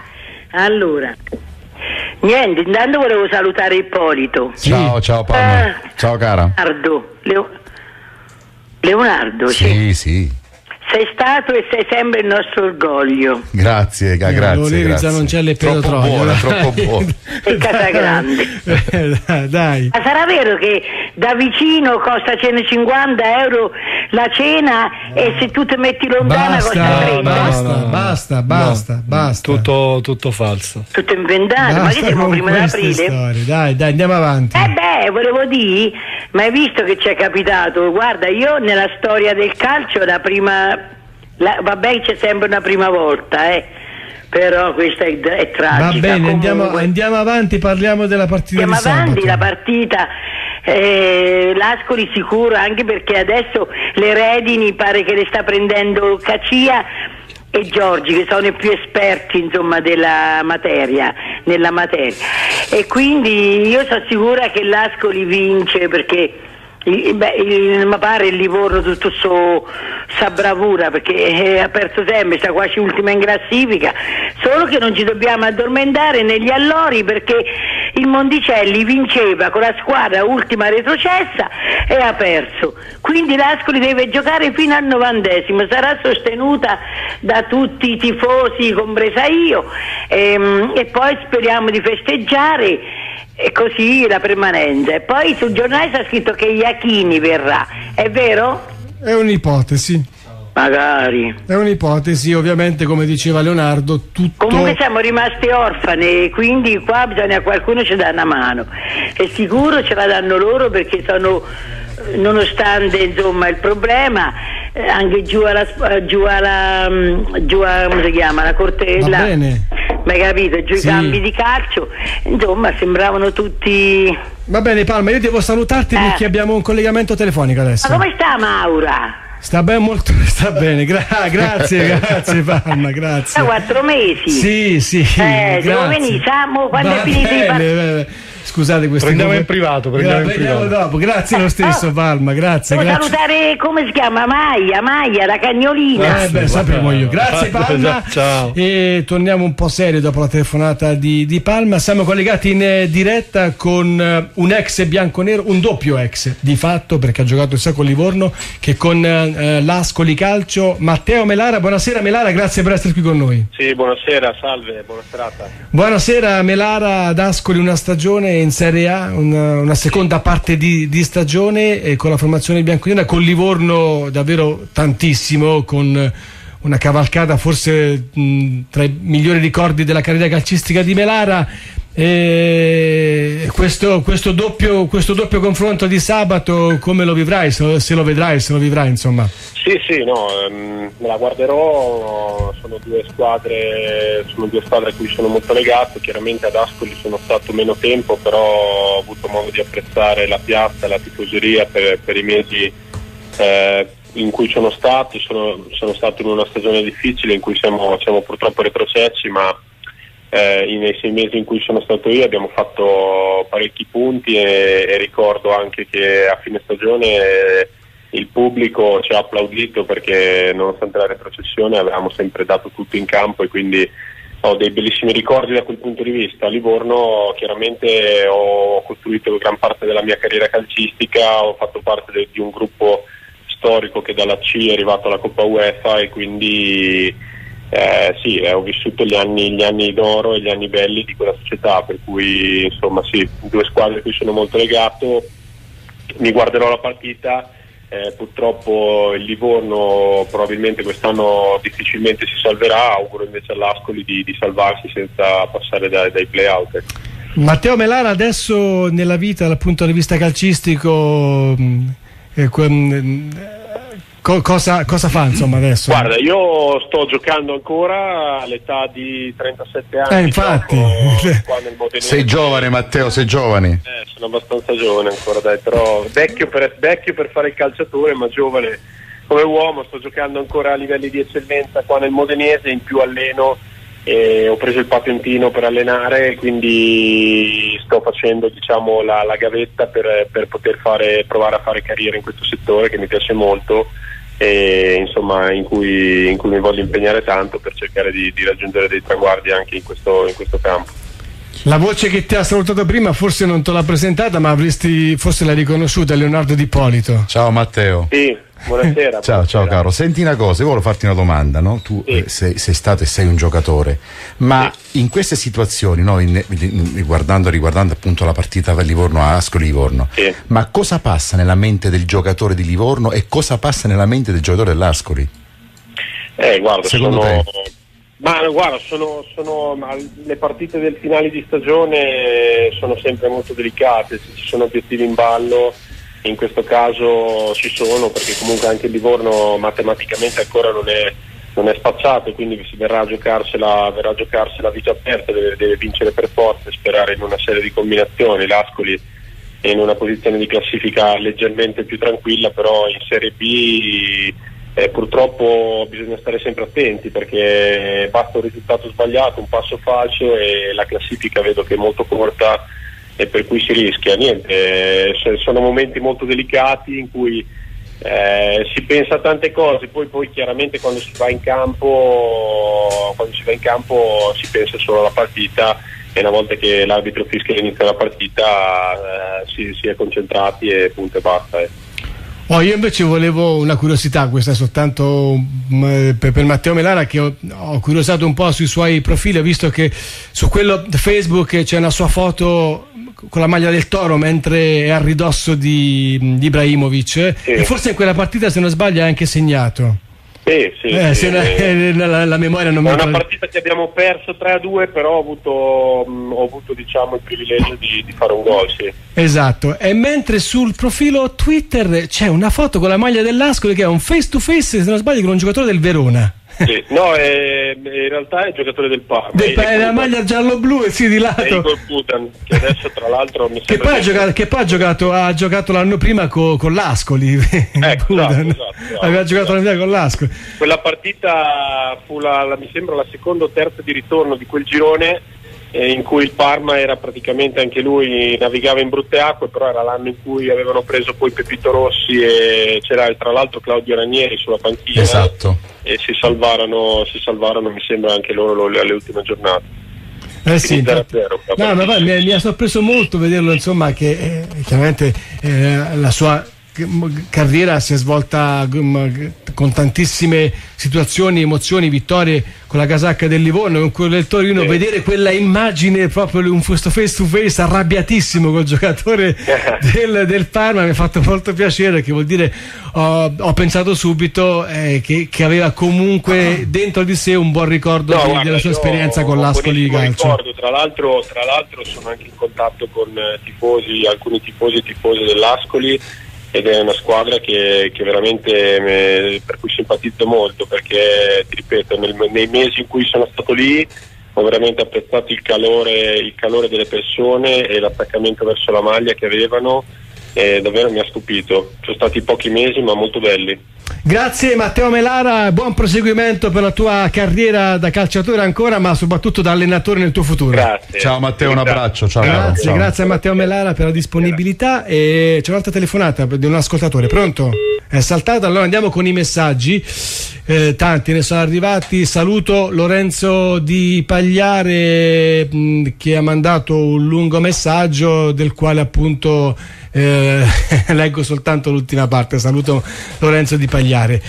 Allora, niente, intanto volevo salutare Ippolito. Sì. Ciao, ciao Palma. Ah. Ciao cara. Leonardo, Leo- Leonardo, Sì, sì. sei stato e sei sempre il nostro orgoglio. Grazie, ga- Eh, grazie. Valeria grazie. Zanoncelli e Pedro Troppo Troia. buona, troppo buona. E Casagrande. Eh, Dai. Ma sarà vero che da vicino costa centocinquanta euro la cena e se tu ti metti lontana costa Basta, trenta? basta, No, no, no. basta, basta, No, basta. tutto, tutto falso. Tutto inventato, ma che Basta siamo con prima queste d'aprile? storie. Dai, dai, andiamo avanti. Eh beh, volevo dire, ma hai visto che ci è capitato? Guarda, io nella storia del calcio la prima, la, vabbè, c'è sempre una prima volta, eh, però questa è, è tragica. Va bene, andiamo, Comunque, andiamo avanti, parliamo della partita andiamo di sabato. avanti, la partita, eh, l'Ascoli sicuro, anche perché adesso le redini pare che le sta prendendo Cacia e Giorgi, che sono i più esperti insomma della materia, nella materia, e quindi io sono sicura che l'Ascoli vince, perché il, beh, il, mi pare il Livorno tutto so, sa bravura, perché eh, ha perso sempre, sta quasi ultima in classifica, solo che non ci dobbiamo addormentare negli allori, perché il Monticelli vinceva con la squadra ultima retrocessa e ha perso, quindi l'Ascoli deve giocare fino al novantesimo, sarà sostenuta da tutti i tifosi, compresa io, ehm, e poi speriamo di festeggiare e così la permanenza. E poi sul giornale sta scritto che Iachini verrà, è vero? È un'ipotesi. Magari. È un'ipotesi, ovviamente, come diceva Leonardo, tutto. Comunque siamo rimasti orfani, quindi qua bisogna qualcuno ci dà una mano, e sicuro ce la danno loro, perché sono, nonostante insomma il problema, eh, anche giù alla, giù alla giù a, come si chiama, la Cortella, Va bene. ma hai capito, giù Sì. i campi di calcio, insomma sembravano tutti. Va bene Palma, io devo salutarti Eh. perché abbiamo un collegamento telefonico adesso. Ma come sta Maura? Sta bene, molto, sta bene, Gra- grazie, grazie Palma, grazie. Da quattro mesi? Sì, sì. Eh, devo grazie. venire, Samu, quando Va è finito bene, di far... bene. Scusate questo. Prendiamo in privato, prendiamo in privato. dopo, grazie lo stesso Oh, Palma, grazie. Devo grazie. salutare, come si chiama? Maia, Maia, la cagnolina. Eh beh, sapevo io. Grazie Palma. Ciao. E torniamo un po' serio dopo la telefonata di, di Palma. Siamo collegati in eh, diretta con eh, un ex bianconero, un doppio ex di fatto, perché ha giocato sia con Livorno che con eh, l'Ascoli Calcio. Matteo Melara, buonasera Melara, grazie per essere qui con noi. Sì, buonasera, salve, buona serata. Buonasera Melara, ad Ascoli una stagione in Serie A, una, una seconda parte di, di stagione eh, con la formazione bianconera, con Livorno davvero tantissimo, con una cavalcata forse mh, tra i migliori ricordi della carriera calcistica di Melara. E questo, questo, doppio, questo doppio confronto di sabato come lo vivrai, se lo, se lo vedrai, se lo vivrai insomma? Sì, sì, no, ehm, me la guarderò, sono due squadre, sono due squadre a cui sono molto legato, chiaramente ad Ascoli sono stato meno tempo, però ho avuto modo di apprezzare la piazza, la tifoseria per, per i mesi eh, in cui sono stato, sono, sono stato in una stagione difficile in cui siamo, siamo purtroppo retrocessi, ma Eh, nei sei mesi in cui sono stato io abbiamo fatto parecchi punti e, e ricordo anche che a fine stagione eh, il pubblico ci ha applaudito perché nonostante la retrocessione avevamo sempre dato tutto in campo e quindi ho dei bellissimi ricordi da quel punto di vista. A Livorno chiaramente ho costruito gran parte della mia carriera calcistica, ho fatto parte de- di un gruppo storico che dalla C è arrivato alla Coppa UEFA e quindi Eh, sì, eh, ho vissuto gli anni, gli anni d'oro e gli anni belli di quella società, per cui insomma sì, due squadre a cui sono molto legato, mi guarderò la partita, eh, purtroppo il Livorno probabilmente quest'anno difficilmente si salverà, auguro invece all'Ascoli di, di salvarsi senza passare dai, dai play-out. Matteo Melara adesso nella vita dal punto di vista calcistico mh, eh, mh, Co- cosa, cosa fa insomma adesso? Guarda, io sto giocando ancora all'età di trentasette anni. Eh, infatti. Qua nel Modenese. Sei giovane Matteo, sei giovane. Eh, sono abbastanza giovane ancora, dai, però vecchio per, vecchio per fare il calciatore, ma giovane come uomo. Sto giocando ancora a livelli di eccellenza qua nel Modenese, in più alleno e ho preso il patentino per allenare, quindi sto facendo diciamo la, la gavetta per, per poter fare, provare a fare carriera in questo settore che mi piace molto e insomma in cui, in cui mi voglio impegnare tanto per cercare di, di raggiungere dei traguardi anche in questo, in questo campo. La voce che ti ha salutato prima forse non te l'ha presentata, ma avresti forse l'hai riconosciuta, Leonardo Di Polito. Ciao Matteo. Sì, buonasera. Ciao, buonasera. ciao caro. Senti una cosa, io volevo farti una domanda, no? Tu Sì. eh, sei, sei stato e sei un giocatore, ma sì. in queste situazioni, no? in, in, riguardando, riguardando appunto la partita per Livorno a Ascoli-Livorno, Sì. ma cosa passa nella mente del giocatore di Livorno e cosa passa nella mente del giocatore dell'Ascoli? Eh, guarda, Secondo sono... te? Ma guarda, sono, sono ma le partite del finale di stagione sono sempre molto delicate, se ci sono obiettivi in ballo, in questo caso ci sono, perché comunque anche il Livorno matematicamente ancora non è, non è spacciato, quindi si verrà a giocarsela, verrà a giocarsela a viso aperto, deve, deve vincere per forza e sperare in una serie di combinazioni. L'Ascoli è in una posizione di classifica leggermente più tranquilla, però in Serie B Eh, purtroppo bisogna stare sempre attenti perché basta un risultato sbagliato, un passo falso e la classifica vedo che è molto corta e per cui si rischia. Niente, eh, sono momenti molto delicati in cui eh, si pensa a tante cose, poi, poi chiaramente quando si va in campo quando si va in campo si pensa solo alla partita e una volta che l'arbitro fischia l'inizio della partita eh, si, si è concentrati e punto e basta. Eh. Oh, io invece volevo una curiosità, questa soltanto mh, per, per Matteo Melara, che ho, ho curiosato un po' sui suoi profili, ho visto che su quello di Facebook c'è una sua foto con la maglia del Toro mentre è a ridosso di, di Ibrahimovic, sì. E forse in quella partita, se non sbaglio, ha anche segnato. Sì, sì, eh, sì, la, eh, la, la memoria non mi è una ricordo. partita che abbiamo perso tre a due, però ho avuto, mh, ho avuto diciamo il privilegio di, di fare un gol, sì. Esatto, e mentre sul profilo Twitter c'è una foto con la maglia dell'Ascoli che è un face to face, se non sbaglio, con un giocatore del Verona. Sì. No, è, in realtà è giocatore del Parma. Del pa- è la maglia giallo-blu e sì, di lato. È Igor Putan, che adesso tra l'altro mi che poi, ha giocato, che poi ha giocato ha giocato l'anno prima co, con l'Ascoli. Ecco, esatto, esatto, esatto, aveva giocato esatto. l'anno prima con l'Ascoli. Quella partita fu la, la, mi sembra la seconda o terza di ritorno di quel girone, eh, in cui il Parma era praticamente anche lui, navigava in brutte acque, però era l'anno in cui avevano preso poi Pepito Rossi e c'era tra l'altro Claudio Ranieri sulla panchina. Esatto. E si salvarono, si salvarono mi sembra anche loro alle ultime giornate. Eh sì, no, ma poi mi, mi ha sorpreso molto vederlo, insomma, che eh, chiaramente eh, la sua carriera si è svolta con tantissime situazioni, emozioni, vittorie con la casacca del Livorno, con quello del Torino. Sì. Vedere quella immagine proprio un face to face arrabbiatissimo col giocatore del, del Parma mi ha fatto molto piacere, perché vuol dire ho, ho pensato subito eh, che, che aveva comunque dentro di sé un buon ricordo no, di, guarda, della sua esperienza con l'Ascoli Calcio. Ricordo, tra l'altro, tra l'altro sono anche in contatto con tifosi, alcuni tifosi e tifose dell'Ascoli, ed è una squadra che, che veramente me, per cui simpatizzo molto, perché ti ripeto, nel, nei mesi in cui sono stato lì ho veramente apprezzato il calore, il calore delle persone e l'attaccamento verso la maglia che avevano, e davvero mi ha stupito. Sono stati pochi mesi ma molto belli. Grazie Matteo Melara, buon proseguimento per la tua carriera da calciatore ancora, ma soprattutto da allenatore nel tuo futuro. Grazie. Ciao Matteo, un abbraccio. Ciao. Grazie, ciao. grazie a Matteo Melara per la disponibilità. E c'è un'altra telefonata di un ascoltatore. Pronto? È saltato, allora andiamo con i messaggi. Eh, tanti ne sono arrivati. Saluto Lorenzo di Pagliare mh, che ha mandato un lungo messaggio del quale appunto eh, leggo soltanto l'ultima parte. Saluto Lorenzo di Pagliare.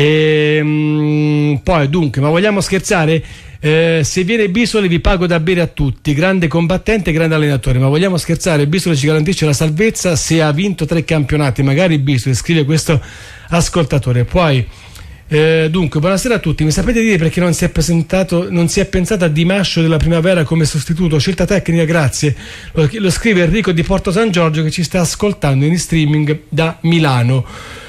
E, mh, poi dunque, ma vogliamo scherzare? Eh, se viene Bisoli vi pago da bere a tutti, grande combattente, grande allenatore. Ma vogliamo scherzare? Bisoli ci garantisce la salvezza se ha vinto tre campionati, magari Bisoli, scrive questo ascoltatore. Poi eh, dunque, buonasera a tutti, mi sapete dire perché non si è presentato, non si è pensato a Di Mascio della Primavera come sostituto? Scelta tecnica, grazie. Lo, lo scrive Enrico di Porto San Giorgio, che ci sta ascoltando in streaming da Milano.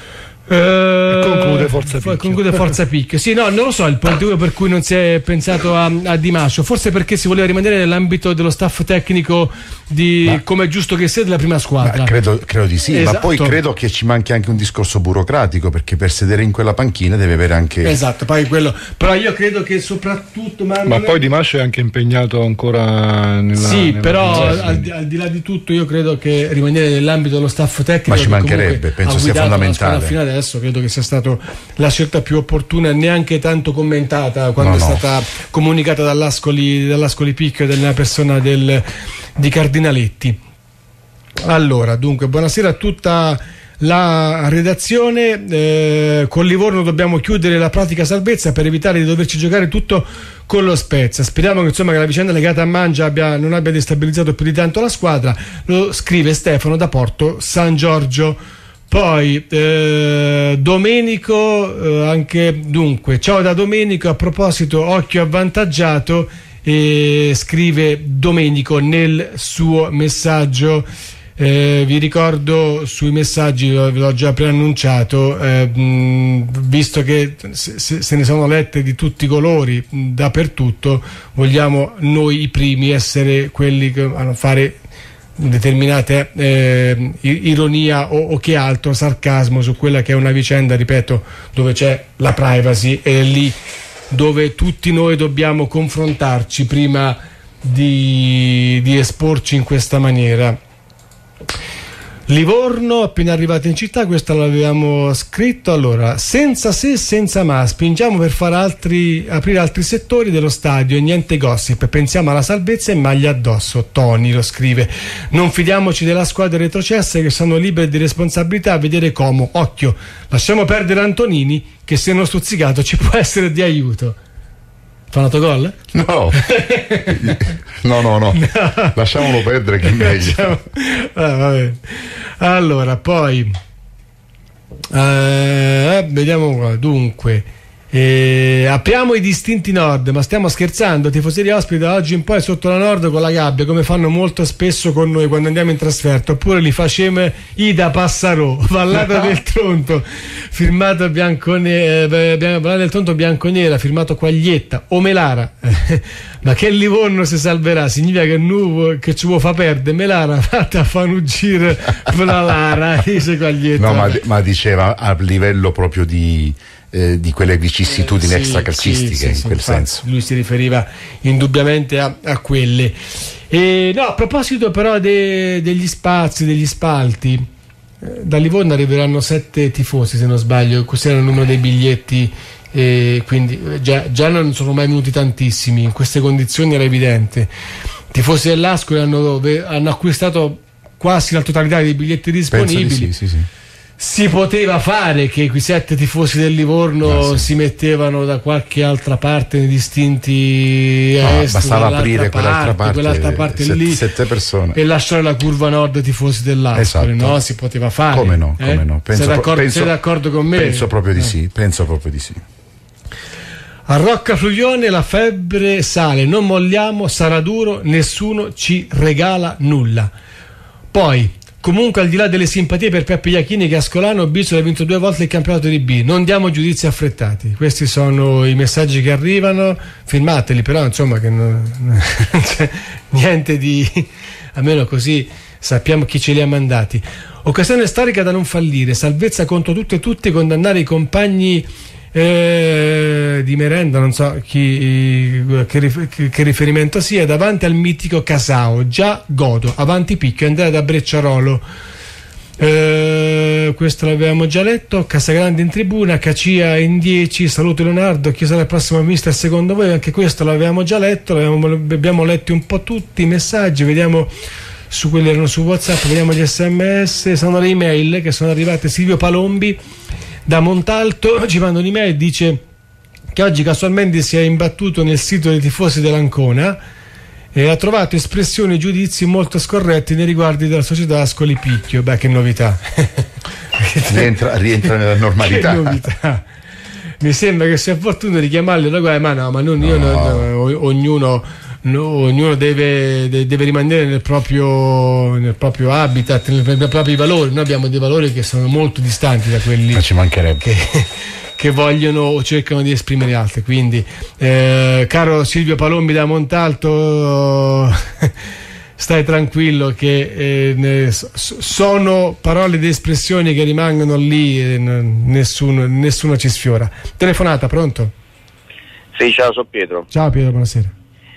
Uh, conclude Forza Picchio. Conclude Forza Picchio. Sì, no, non lo so il motivo per cui non si è pensato a, a Di Mascio, forse perché si voleva rimanere nell'ambito dello staff tecnico di come è giusto che sia della prima squadra. Credo, credo di sì, esatto. Ma poi credo che ci manchi anche un discorso burocratico, perché per sedere in quella panchina deve avere anche esatto, poi quello. Però io credo che soprattutto ma, ma poi è... Di Mascio è anche impegnato ancora nella, sì, nella però al di, al di là di tutto io credo che rimanere nell'ambito dello staff tecnico, ma ci mancherebbe, penso sia fondamentale. Fino adesso credo che sia stata la scelta più opportuna, neanche tanto commentata quando no, è stata no. comunicata dall'Ascoli, dall'Ascoli Picchio, della persona del, di Cardinaletti. Allora, dunque, buonasera a tutta la redazione. Eh, con Livorno dobbiamo chiudere la pratica salvezza per evitare di doverci giocare tutto con lo Spezia. Speriamo che, insomma, che la vicenda legata a Mangia abbia, non abbia destabilizzato più di tanto la squadra. Lo scrive Stefano da Porto San Giorgio. Poi eh, Domenico eh, anche dunque, ciao da Domenico, a proposito occhio avvantaggiato, eh, scrive Domenico nel suo messaggio. Eh, vi ricordo sui messaggi, ve l'ho già preannunciato, eh, mh, visto che se, se ne sono lette di tutti i colori mh, dappertutto, vogliamo noi i primi essere quelli che vanno a fare determinate eh, ironia o, o che altro, sarcasmo su quella che è una vicenda, ripeto, dove c'è la privacy, e è lì dove tutti noi dobbiamo confrontarci prima di, di esporci in questa maniera. Livorno appena arrivata in città, questo l'avevamo scritto. Allora, senza se, senza ma, spingiamo per fare altri, aprire altri settori dello stadio e niente gossip, pensiamo alla salvezza e maglia addosso. Tony lo scrive. Non fidiamoci della squadra retrocesse, che sono libere di responsabilità a vedere Como. Occhio, lasciamo perdere Antonini, che se non stuzzicato ci può essere di aiuto. Fa un autogol? No, no, no, no, no. Lasciamolo perdere che è meglio. Ah, va bene. Allora, poi eh, vediamo qua. Dunque, E apriamo i distinti Nord, ma stiamo scherzando? Tifoseria ospite da oggi in poi sotto la Nord con la gabbia, come fanno molto spesso con noi quando andiamo in trasferta, oppure li facciamo Ida Passarò, Vallata del Tronto firmato Biancone, eh, Vallata del Tronto bianconera firmato Quaglietta o Melara. Ma che Livorno si salverà? Significa che nuovo che ci vuoi fa perdere Melara, fatta a fare un giro per la Lara, dice Quaglietta. No, ma, ma diceva a livello proprio di Eh, di quelle vicissitudini eh, sì, extracalcistiche, sì, sì, in sì, quel infatti, senso. lui si riferiva indubbiamente a, a quelle. E, no, a proposito però de, degli spazi, degli spalti, eh, da Livorno arriveranno sette tifosi se non sbaglio, questo era il numero dei biglietti, e quindi già, già non sono mai venuti tantissimi, in queste condizioni era evidente. I tifosi dell'Ascoli hanno, hanno acquistato quasi la totalità dei biglietti disponibili. Penso di sì, sì, sì. Si poteva fare che quei sette tifosi del Livorno ah, sì. si mettevano da qualche altra parte nei distinti no, est, bastava aprire parte, quell'altra parte, quell'altra parte sette, lì sette persone e lasciare la curva nord tifosi dell'Ascoli, esatto. no? Si poteva fare. Come no, come eh? no. Penso, sei, d'accordo, penso, sei d'accordo con me? Penso proprio di eh. sì, penso proprio di sì. A Rocca Fluvione la febbre sale, non molliamo, sarà duro, nessuno ci regala nulla. Poi comunque, al di là delle simpatie per Peppe Iachini, che a Ascolano Bisola ha vinto due volte il campionato di B, non diamo giudizi affrettati. Questi sono i messaggi che arrivano, firmateli, però insomma che non, non c'è niente di, almeno così sappiamo chi ce li ha mandati. Occasione storica da non fallire, salvezza contro tutto e tutti, condannare i compagni eh, di merenda, non so chi, che, che riferimento sia, davanti al mitico Casao, già godo, avanti picchio, Andrea da Brecciarolo. Eh, questo l'avevamo già letto. Casagrande in tribuna, Cacia in dieci, saluto Leonardo, chi sarà il prossimo mister secondo voi? Anche questo l'avevamo già letto, l'avevamo, abbiamo letti un po' tutti i messaggi, vediamo su quelli erano su WhatsApp, vediamo gli sms, sono le email che sono arrivate. Silvio Palombi da Montalto ci manda un'email e dice che oggi casualmente si è imbattuto nel sito dei tifosi dell'Ancona e ha trovato espressioni e giudizi molto scorretti nei riguardi della società Ascoli Picchio. Beh, che novità. rientra, rientra nella normalità. Che novità. Mi sembra che sia opportuno richiamarli da guai, ma no, ma non io, no. No, no, ognuno No, ognuno deve, deve rimanere nel proprio, nel proprio habitat, nei propri valori. Noi abbiamo dei valori che sono molto distanti da quelli ma ci mancherebbe. Che, che vogliono o cercano di esprimere altri. Quindi, eh, caro Silvio Palombi da Montalto, stai tranquillo che eh, ne, sono parole ed espressioni che rimangono lì e nessuno, nessuno ci sfiora. Telefonata, pronto? Sì, ciao, sono Pietro. Ciao Pietro, buonasera.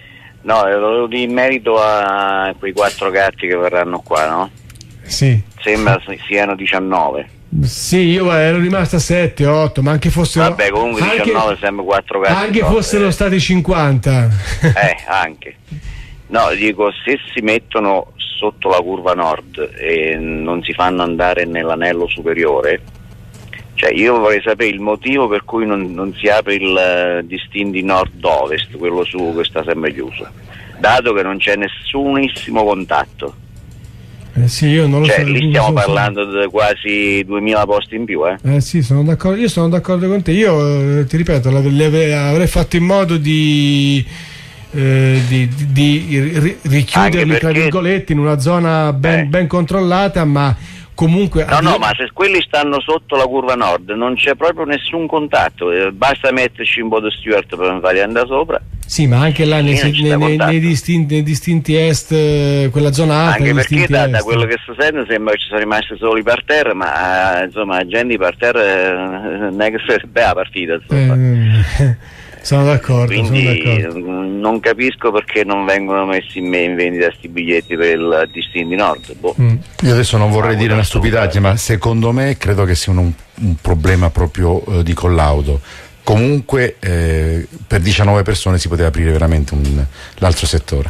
No, ero in merito a quei quattro gatti che verranno qua, no? Sì. Sembra siano diciannove. Sì, io ero rimasto a sette, otto, ma anche fossero... Vabbè, comunque anche, diciannove sembra quattro gatti. Anche no, fossero eh. stati cinquanta. Eh, anche. No, dico, se si mettono sotto la curva nord e non si fanno andare nell'anello superiore, cioè io vorrei sapere il motivo per cui non, non si apre il uh, distinti nord-ovest, quello su che sta sempre chiuso, dato che non c'è nessunissimo contatto. Eh sì, io non lo cioè so, lì stiamo so, parlando di quasi duemila posti in più, eh? Eh sì, sono d'accordo, io sono d'accordo con te. Io eh, ti ripeto, avrei, avrei fatto in modo di eh, di, di, di richiuderli perché, tra virgolette in una zona ben, eh. ben controllata, ma comunque no no ma se quelli stanno sotto la curva nord non c'è proprio nessun contatto, eh, basta metterci un po' di steward per farli andare sopra. Sì, ma anche là nei, nei, nei, nei, distinti, nei distinti est, eh, quella zona alta, anche perché da, est. da quello che sto sentendo sembra che ci sono rimasti solo i parterre, ma eh, insomma la gente di parterre eh, non è che sarebbe la partita, insomma. Eh, sono d'accordo, quindi sono d'accordo. Non capisco perché non vengono messi in, in vendita questi biglietti per il distinti nord. Boh. Mm. Io adesso non vorrei ah, dire una stupidaggine, ma secondo me credo che sia un, un problema proprio uh, di collaudo. Comunque eh, per diciannove persone si poteva aprire veramente un, l'altro settore.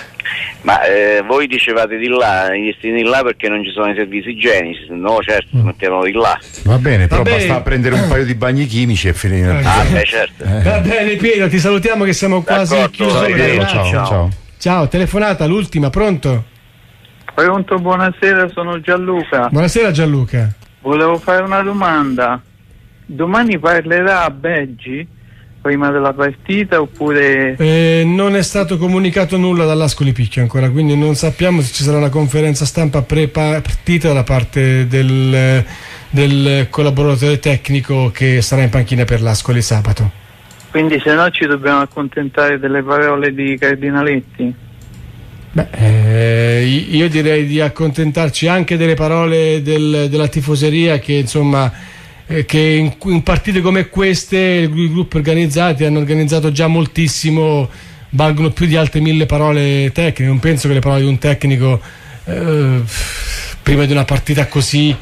Ma eh, voi dicevate di là, gli destinati di là perché non ci sono i servizi igienici, no certo, si mettevano di là. Va bene, però Va bene. basta prendere un paio di bagni chimici e finire. Ah, ah beh, certo. Eh. Va bene Pietro, ti salutiamo che siamo quasi chiusi. Ciao, ciao, ciao, ciao. Ciao, telefonata, l'ultima, pronto? Pronto, buonasera, sono Gianluca. Buonasera Gianluca. Volevo fare una domanda. domani parlerà Beggi prima della partita oppure... Eh, non è stato comunicato nulla dall'Ascoli Picchio ancora, quindi non sappiamo se ci sarà una conferenza stampa pre-partita da parte del, del collaboratore tecnico che sarà in panchina per l'Ascoli sabato. Quindi se no ci dobbiamo accontentare delle parole di Cardinaletti? Beh, eh, io direi di accontentarci anche delle parole del, della tifoseria che insomma eh, che in, in partite come queste i gruppi organizzati hanno organizzato già moltissimo, valgono più di altre mille parole tecniche. Non penso che le parole di un tecnico eh, prima di una partita così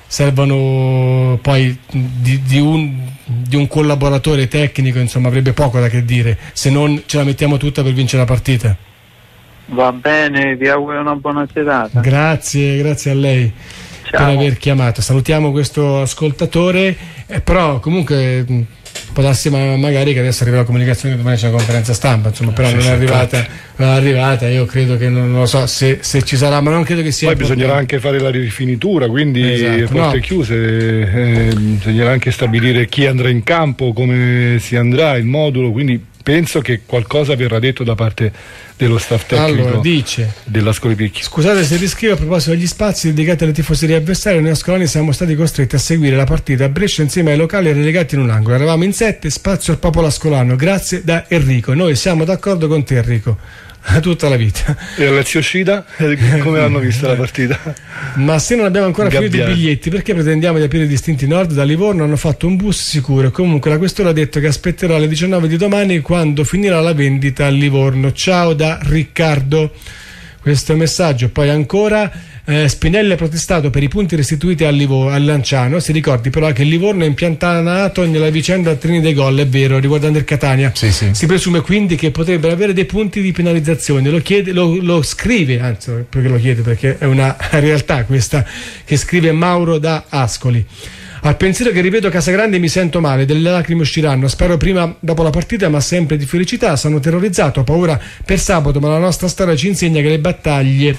servano poi di, di, un, di un collaboratore tecnico, insomma avrebbe poco da che dire se non ce la mettiamo tutta per vincere la partita. Va bene, vi auguro una buona serata. Grazie, grazie a lei. Ciao. Per aver chiamato. Salutiamo questo ascoltatore, eh, però comunque mh, può darsi ma, magari che adesso arriva la comunicazione che domani c'è una conferenza stampa, insomma, però sì, non, è arrivata, non è arrivata, io credo che non, non lo so se, se ci sarà, ma non credo che sia. Poi bisognerà anche fare la rifinitura, quindi esatto, porte no. chiuse, eh, bisognerà anche stabilire chi andrà in campo, come si andrà, il modulo, quindi penso che qualcosa verrà detto da parte dello staff tecnico. Allora, dice dell'Ascoli Picchio. Scusate se riscrivo a proposito degli spazi dedicati alle tifoserie avversarie, noi ascolani siamo stati costretti a seguire la partita a Brescia insieme ai locali relegati in un angolo, eravamo in sette, spazio al popolo ascolano, grazie da Enrico. Noi siamo d'accordo con te Enrico, tutta la vita. E Alessio Scida come hanno visto la partita? Ma se non abbiamo ancora finito i biglietti, perché pretendiamo di aprire distinti nord? Da Livorno hanno fatto un bus sicuro, comunque la questura ha detto che aspetterà alle diciannove di domani quando finirà la vendita a Livorno. Ciao da Riccardo. Questo è il messaggio. Poi ancora eh, Spinelli ha protestato per i punti restituiti al, Livo, al Lanciano. Si ricordi però che il Livorno è impiantato nella vicenda Trini dei gol, è vero, riguardando il Catania. Sì, sì. Si presume quindi che potrebbero avere dei punti di penalizzazione. Lo chiede, lo, lo scrive, anzi perché lo chiede perché è una realtà questa che scrive Mauro da Ascoli. Al pensiero che rivedo Casagrande mi sento male, delle lacrime usciranno, spero prima dopo la partita, ma sempre di felicità. Sono terrorizzato, ho paura per sabato, ma la nostra storia ci insegna che le battaglie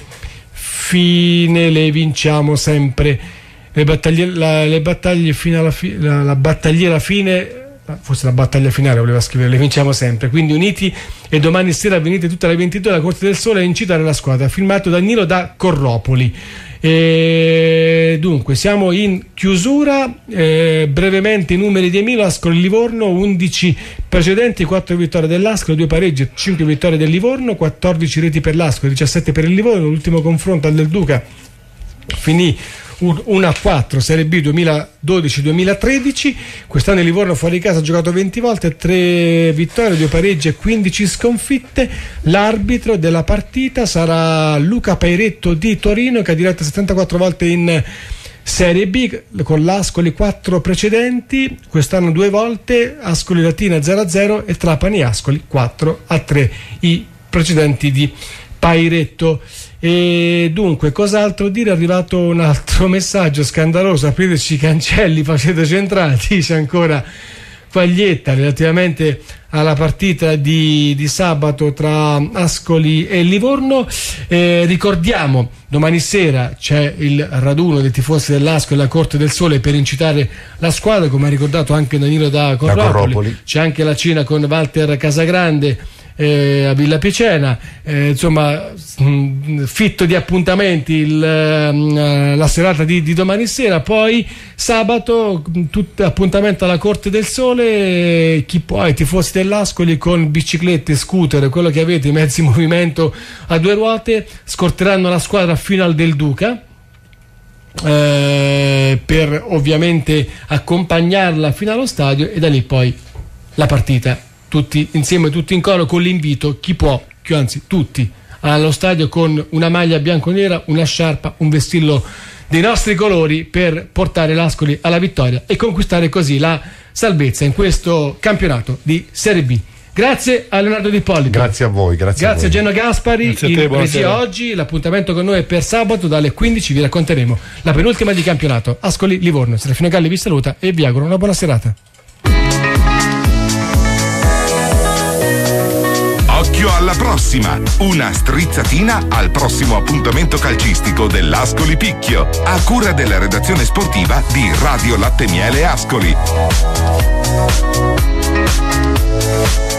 fine le vinciamo sempre. Le battaglie, la, le battaglie fino alla fi, la, la battagliera fine, forse la battaglia finale voleva scrivere, le vinciamo sempre. Quindi uniti e domani sera venite tutte alle ventidue alla Corte del Sole a incitare la squadra. Firmato Danilo da Corropoli. E dunque siamo in chiusura, eh, brevemente i numeri di Emilo. Ascoli Livorno undici precedenti, quattro vittorie dell'Ascoli, due pareggi, cinque vittorie del Livorno, quattordici reti per l'Ascoli, diciassette per il Livorno. L'ultimo confronto al Del Duca finì uno a quattro, Serie B duemiladodici duemilatredici. Quest'anno il Livorno fuori casa ha giocato venti volte, tre vittorie, due pareggi e quindici sconfitte. L'arbitro della partita sarà Luca Pairetto di Torino, che ha diretto settantaquattro volte in Serie B con l'Ascoli quattro precedenti, quest'anno due volte, Ascoli Latina zero a zero e Trapani Ascoli quattro a tre i precedenti di Pairetto. E dunque cos'altro dire? È arrivato un altro messaggio scandaloso: apriteci i cancelli, facete centrali, dice ancora Quaglietta relativamente alla partita di, di sabato tra Ascoli e Livorno. Eh, ricordiamo domani sera c'è il raduno dei tifosi dell'Ascoli alla Corte del Sole per incitare la squadra, come ha ricordato anche Danilo da Corropoli. Da Corropoli. C'è anche la cena con Walter Casagrande Eh, a Villa Picena, eh, insomma mh, fitto di appuntamenti il, eh, la serata di, di domani sera. Poi sabato tutto appuntamento alla Corte del Sole, chi può, i tifosi dell'Ascoli con biciclette, scooter, quello che avete, i mezzi in movimento a due ruote, scorteranno la squadra fino al Del Duca eh, per ovviamente accompagnarla fino allo stadio, e da lì poi la partita tutti insieme, tutti in coro, con l'invito chi può, chi, anzi tutti, allo stadio con una maglia bianco-nera, una sciarpa, un vestillo dei nostri colori per portare l'Ascoli alla vittoria e conquistare così la salvezza in questo campionato di Serie B. Grazie a Leonardo Di Ippolito. Grazie a voi. Grazie, grazie a, a Geno Gaspari te, in regia oggi. L'appuntamento con noi è per sabato dalle quindici. Vi racconteremo la penultima di campionato. Ascoli Livorno. Serafino Galli vi saluta e vi auguro una buona serata. Occhio alla prossima! Una strizzatina al prossimo appuntamento calcistico dell'Ascoli Picchio, a cura della redazione sportiva di Radio Latte Miele Ascoli.